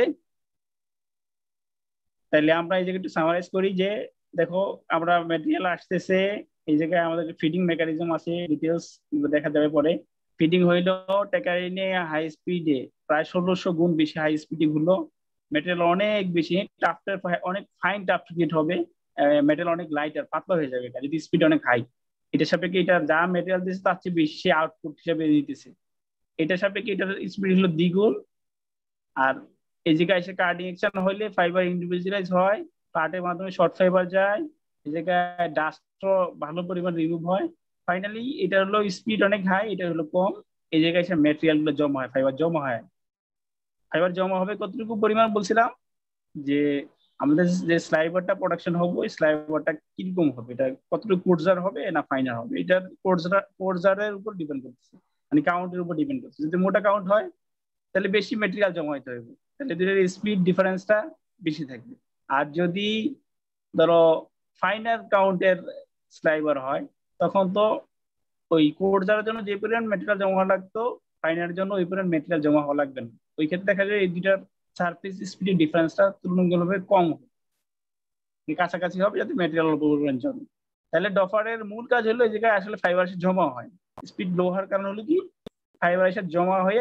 তাহলে আমরা এই জায়গায় একটু সামারাইজ করি যে দেখো আমরা ম্যাটেরিয়াল আসতেছে, এই জায়গায় আমাদের ফিডিং মেকানিজম আছে, ডিটেলস দেখা যাবে পরে। ফিডিং হইলো টেকারিনে হাই স্পিডে প্রায় ষোলোশো গুণ বেশি হাই স্পিডে ঘুরলো, মেটেরিয়াল অনেক বেশি টাফটার অনেক ফাইন টাফ ক্রিয়েট হবে, মেটেরিয়াল অনেক লাইট আর পাতলা হয়ে যাবে যদি স্পিড অনেক হাই। এটার সাপেক্ষে এটা যা মেটেরিয়াল দিচ্ছে তার চেয়ে বেশি আউটপুট হিসেবে দিতেছে, এটার সাপেক্ষে এটার স্পিড হলো দ্বিগুণ। আর এই জায়গায় এসে কার্ডিং অ্যাকশন হইলে ফাইবার ইন্ডিভিজুয়ালাইজ হয়, কার্টের মাধ্যমে শর্ট ফাইবার যায়, এই জায়গায় ডাস্ট ভালো পরিমাণ রিমুভ হয়। ফাইনালি এটা হলো স্পিড অনেক হাই, এটা হলো কম, এই জায়গায় এসে ম্যাটেরিয়াল গুলো জমা হয়, ফাইবার জমা হয়। ফাইবার জমা হবে কতটুকু পরিমাণ বলছিলাম যে আমাদের যে স্লাইবারটা প্রোডাকশন হবে ওই স্লাইবারটা কিরকম হবে, এটা কতটুকু কোর্জার হবে না ফাইনার হবে, এটা কোর্জার কোর্জারের উপর ডিপেন্ড করতেছে, মানে কাউন্টের উপর ডিপেন্ড করতেছে। যদি মোটা কাউন্ট হয় তাহলে বেশি মেটেরিয়াল জমা হইতে হবে, তাহলে দুটোর স্পিড ডিফারেন্সটা বেশি থাকবে। আর যদি ধরো ফাইনার কাউন্টের স্লাইবার হয় তখন তো ওই কোর্জারের জন্য যে পরিমাণ মেটেরিয়াল জমা হওয়া লাগতো ফাইনারের জন্য ওই পরিমাণ মেটেরিয়াল জমা হওয়া লাগবে না। ওই ক্ষেত্রে দেখা যায় এই দুটার সারফেস স্পিডের ডিফারেন্সটা তুলনামূলকভাবে কম হবে, কাছাকাছি হবে যাতে মেটেরিয়াল পরিমাণ জমে। তাহলে ডফারের মূল কাজ হলো এই জায়গায় আসলে ফাইবার এসে জমা হয়, স্পিড লো হওয়ার কারণ হলো কি ফাইবার এসে জমা হয়ে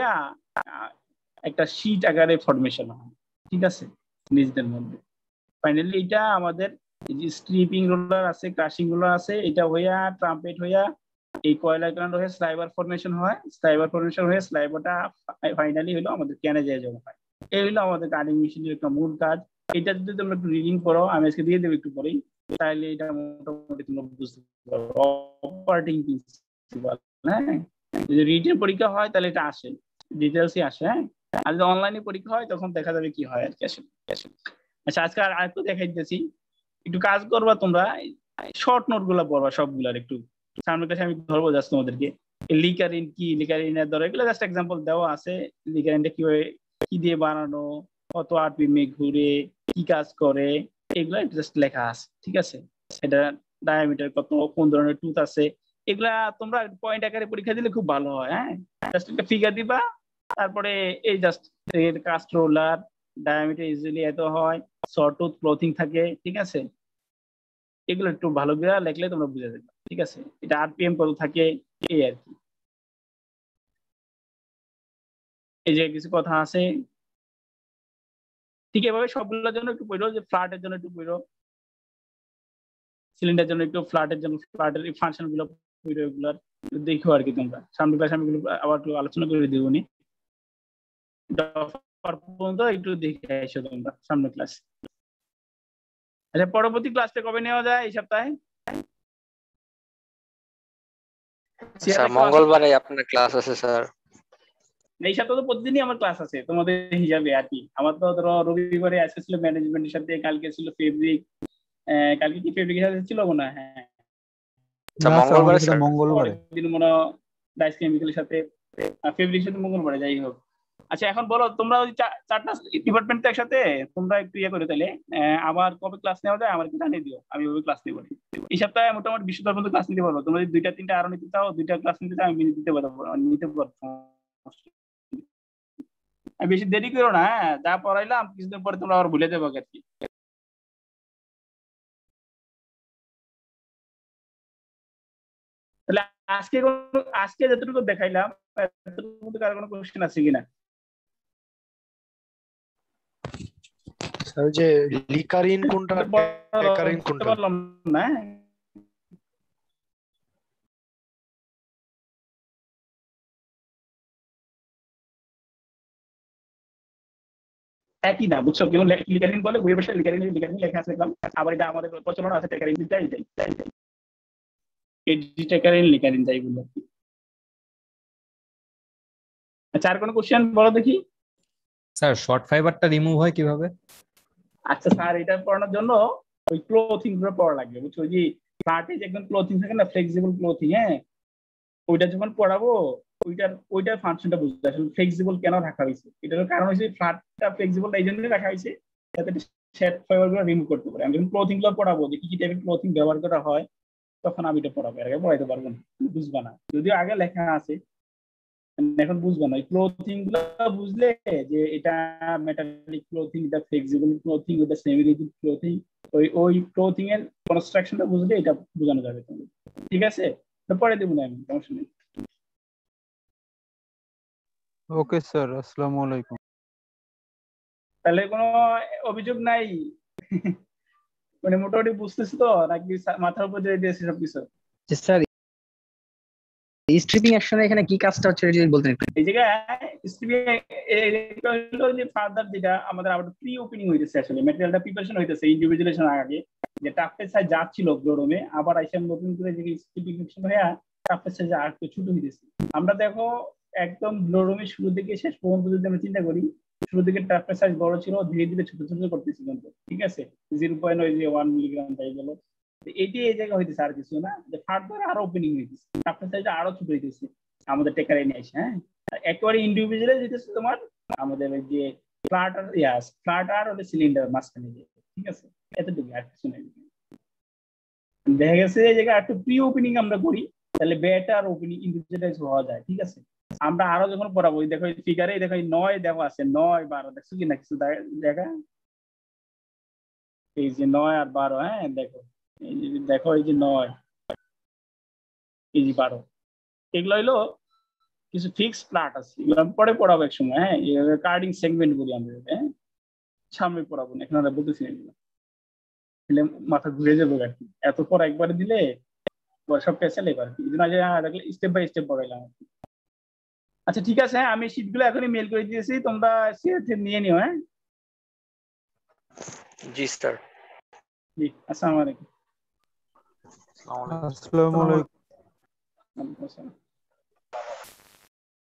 একটা শীট আকারে ফরমেশন হয়। ঠিক আছে, নিজেদের মধ্যে ফাইনালি এটা আমাদের এই যে স্ট্রিপিং রোলার আছে, ক্রাশিং রোলার আছে, এটা হইয়া ট্রাম্পেট হইয়া এই কয়লার কারণে হয়ে স্লাইবার ফরমেশন হয়, স্লাইবার ফরমেশন হয়ে স্লাইবারটা ফাইনালি হলো আমাদের ক্যানে যায় জমা হয়। এই হলো আমাদের কাটিং মেশিনের একটা মূল কাজ। এটা যদি তোমরা একটু রিডিং করো, আমি আজকে দিয়ে দেবো একটু পরেই, তাহলে এটা মোটামুটি তোমরা বুঝতে পারো অপারেটিং প্রিন্সিপাল। হ্যাঁ, যদি রিটেন পরীক্ষা হয় তাহলে এটা আসে, ডিটেলসই আসে। হ্যাঁ, আর যদি অনলাইনে পরীক্ষা হয় তখন দেখা যাবে কি হয় আর কি আসলে। আচ্ছা, আজকে আর একটু দেখাই দিতেছি, একটু কাজ করবা তোমরা, শর্ট নোট গুলা পড়বা সবগুলার একটু সামনের ক্লাসে আমি ধরবো জাস্ট তোমাদেরকে লিকারিন কি, লিকারিনের ধরো এগুলো জাস্ট এক্সাম্পল দেওয়া আছে। লিকারিনটা কিভাবে কি দিয়ে বানানো, কত আরপিএমে ঘুরে, কি কাজ করে, এগুলো জাস্ট লেখা আছে, ঠিক আছে। এটা ডায়ামিটার কত, কোন ধরনের টুথ আছে, এগুলা তোমরা পয়েন্ট আকারে পরীক্ষা দিলে খুব ভালো হয়। হ্যাঁ, জাস্ট একটা ফিগার দিবা, তারপরে এই জাস্ট এর কাস্ট রোলার ডায়ামিটার ইজিলি এত হয়, শর্টুথ ক্লোথিং থাকে, ঠিক আছে। এগুলো একটু ভালো করে লেখলে তোমরা বুঝে যাবে, ঠিক আছে। এটা আরপিএম কত থাকে, এই আর কি। এই যে কিছু কথা আছে, ঠিক এভাবে সবগুলোর জন্য একটু পড়ো, যে ফ্ল্যাটের জন্য একটু পড়ো, সিলিন্ডারের জন্য একটু, ফ্ল্যাটের জন্য ফ্ল্যাটের ফাংশন গুলো পড়ো, এগুলার দেখো আর কি। তোমরা সামনের ক্লাসে আমি এগুলো আবার একটু আলোচনা করে দিব নি, পর্যন্ত একটু দেখে এসো তোমরা সামনের ক্লাস। আচ্ছা, পরবর্তী ক্লাসটা কবে নেওয়া যায়? এই সপ্তাহে? স্যার মঙ্গলবারে আপনার ক্লাস আছে স্যার। এই সপ্তাহে তো প্রতিদিনই আমার ক্লাস আছে তোমাদের হিসাবে আর কি। আমার তো ধরো রবিবারে আজকে ছিল ম্যানেজমেন্টের সাথে, কালকে ছিল ফেব্রিক, কালকে কি ফেব্রিকের সাথে ছিল মনে হয়? হ্যাঁ মঙ্গলবারে স্যার, মঙ্গলবারে দিন মনে হয় ডাইস কেমিক্যালের সাথে, ফেব্রিকের সাথে মঙ্গলবারে, যাই হোক। আচ্ছা, এখন বলো তোমরা ওই চারটা ডিপার্টমেন্ট তো একসাথে, তোমরা একটু ইয়ে করে তাহলে আবার কবে ক্লাস নেওয়া যায় আমার একটু জানিয়ে দিও, আমি ওই ক্লাস নিব। এই সপ্তাহে মোটামুটি বিশ পর্যন্ত ক্লাস নিতে পারবো। তোমরা যদি দুইটা তিনটা আরো নিতে চাও, দুইটা ক্লাস নিতে চাও, আমি দিতে পারবো, নিতে পারবো। বেশি দেরি করো না, হ্যাঁ, যা পড়াইলাম কিছুদিন পরে তোমরা আবার ভুলে যাবো আর কি। তাহলে আজকে আজকে যতটুকু দেখাইলাম, এতটুকু কারো কোনো কোশ্চেন আছে কিনা? স্যার যে লিকারিন কোনটা, টেকারিন কোনটা? বললাম না, একই না, বুঝছো? কেউ লিকারিন বলে, বইয়ের পাশে লিকারিন লিকারিন লেখা আছে, আবার এটা আমাদের প্রচলন আছে টেকারিন, যাই যাই এই টেকারিন লিকারিন যাই বলে। আচ্ছা, আর কোনো কোশ্চেন বলো দেখি। স্যার শর্ট ফাইবারটা রিমুভ হয় কিভাবে? আচ্ছা স্যার, এটা পড়ানোর জন্য ওই ক্লোথিং গুলো পড়া লাগবে, বুঝছো? ওই যে ফ্ল্যাটে যে একদম ক্লোথিং থাকে না, ফ্লেক্সিবল ক্লোথিং, হ্যাঁ, ওইটা যখন পড়াবো ওইটার ওইটার ফাংশনটা বুঝতে, আসলে ফ্লেক্সিবল কেন রাখা হয়েছে। এটার কারণ হচ্ছে ফ্ল্যাটটা ফ্লেক্সিবল এই জন্যই রাখা হয়েছে যাতে শেড ফাইবার গুলো রিমুভ করতে পারে। আমি যখন ক্লোথিং গুলো পড়াবো যে কি কি টাইপের ক্লোথিং ব্যবহার করা হয়, তখন আমি এটা পড়াবো, এর আগে পড়াইতে পারবো না, বুঝবা না, যদিও আগে লেখা আছে, এখন বুঝবা না। ক্লোথিং গুলো বুঝলে যে এটা মেটালিক ক্লোথিং, এটা ফ্লেক্সিবল ক্লোথিং, এটা সেমি রিজিড ক্লোথিং, ওই ওই ক্লোথিং এর কনস্ট্রাকশনটা বুঝলে এটা বোঝানো যাবে তোমাদের, ঠিক আছে? তো পরে দেবো না আমি, সমস্যা নেই। ওকে স্যার, আসসালামু আলাইকুম। তাহলে কোনো অভিযোগ নাই? মানে মোটামুটি বুঝতেছি তো, নাকি মাথার উপর দিয়ে দিয়েছি সবকিছু? স্যার স্ট্রিপিং অ্যাকশনে এখানে কি কাজটা হচ্ছে যদি বলতেন একটু। এই জায়গায় স্ট্রিপিং হলো যে ফার্দার যেটা আমাদের আবার প্রি ওপেনিং হইতেছে, আসলে ম্যাটেরিয়ালটা প্রিপারেশন হইতেছে ইন্ডিভিজুয়ালাইজেশন আগে, যে টাফের সাইজ যা ছিল গ্লোরোমে, আবার আইসা নতুন করে যে স্ট্রিপিং অ্যাকশন হয়ে টাফের সাইজ আর একটু ছোট হইতেছে। আমরা দেখো একদম গ্লোরোমে শুরু থেকে শেষ পর্যন্ত যদি আমরা চিন্তা করি, শুরু থেকে টাফের সাইজ বড় ছিল, ধীরে ধীরে ছোট ছোট করতেছি কিন্তু, ঠিক আছে? জিরো পয়েন্ট ওয়ান মিলিগ্রাম যাই গেল, এটি এই জায়গায় হইতেছে, আর কিছু না। যে ফার্দার আরো ওপেনিং হইতেছে, টাফের সাইজ আরো ছোট হইতেছে আমাদের টেকারে নিয়ে আসে। হ্যাঁ, একেবারে ইন্ডিভিজুয়ালি যেতেছে তোমার আমাদের ওই যে ফ্ল্যাটার, ইয়াস ফ্ল্যাটার ওই সিলিন্ডার মাঝখানে, ঠিক আছে? এতটুকু, আর কিছু নেই। দেখা গেছে এই জায়গায় একটু প্রি ওপেনিং আমরা করি, তাহলে বেটার ওপেনিং ইন্ডিভিজুয়ালাইজ হওয়া যায়, ঠিক আছে? আমরা আরো যখন পড়াবো, দেখো ফিগারে দেখো নয় দেখো আছে, নয় বারো দেখছো কিনা কিছু দেখা, এই যে নয় আর বারো, হ্যাঁ দেখো, এই যে দেখো এই যে নয়, এই যে বারো, এগুলো হইলো কিছু ফিক্স প্লাট আছে, এগুলো আমি পরে পড়াবো এক সময়। হ্যাঁ, কার্ডিং সেগমেন্ট বলি আমরা, হ্যাঁ সামনে পড়াবো না, এখন আমরা বলতেছি এগুলো, মাথা ঘুরে যাবো আর কি। এত পর একবারে দিলে সব পেছালে এবার কি, স্টেপ বাই স্টেপ পড়াইলাম। আচ্ছা ঠিক আছে, হ্যাঁ আমি শীটগুলো এখনই মেল করে দিয়েছি, তোমরা নিয়ে নিও। হ্যাঁ জি স্যার। জি, আসসালামু আলাইকুম। আসসালামু আলাইকুম। ওয়ালাইকুম আসসালাম।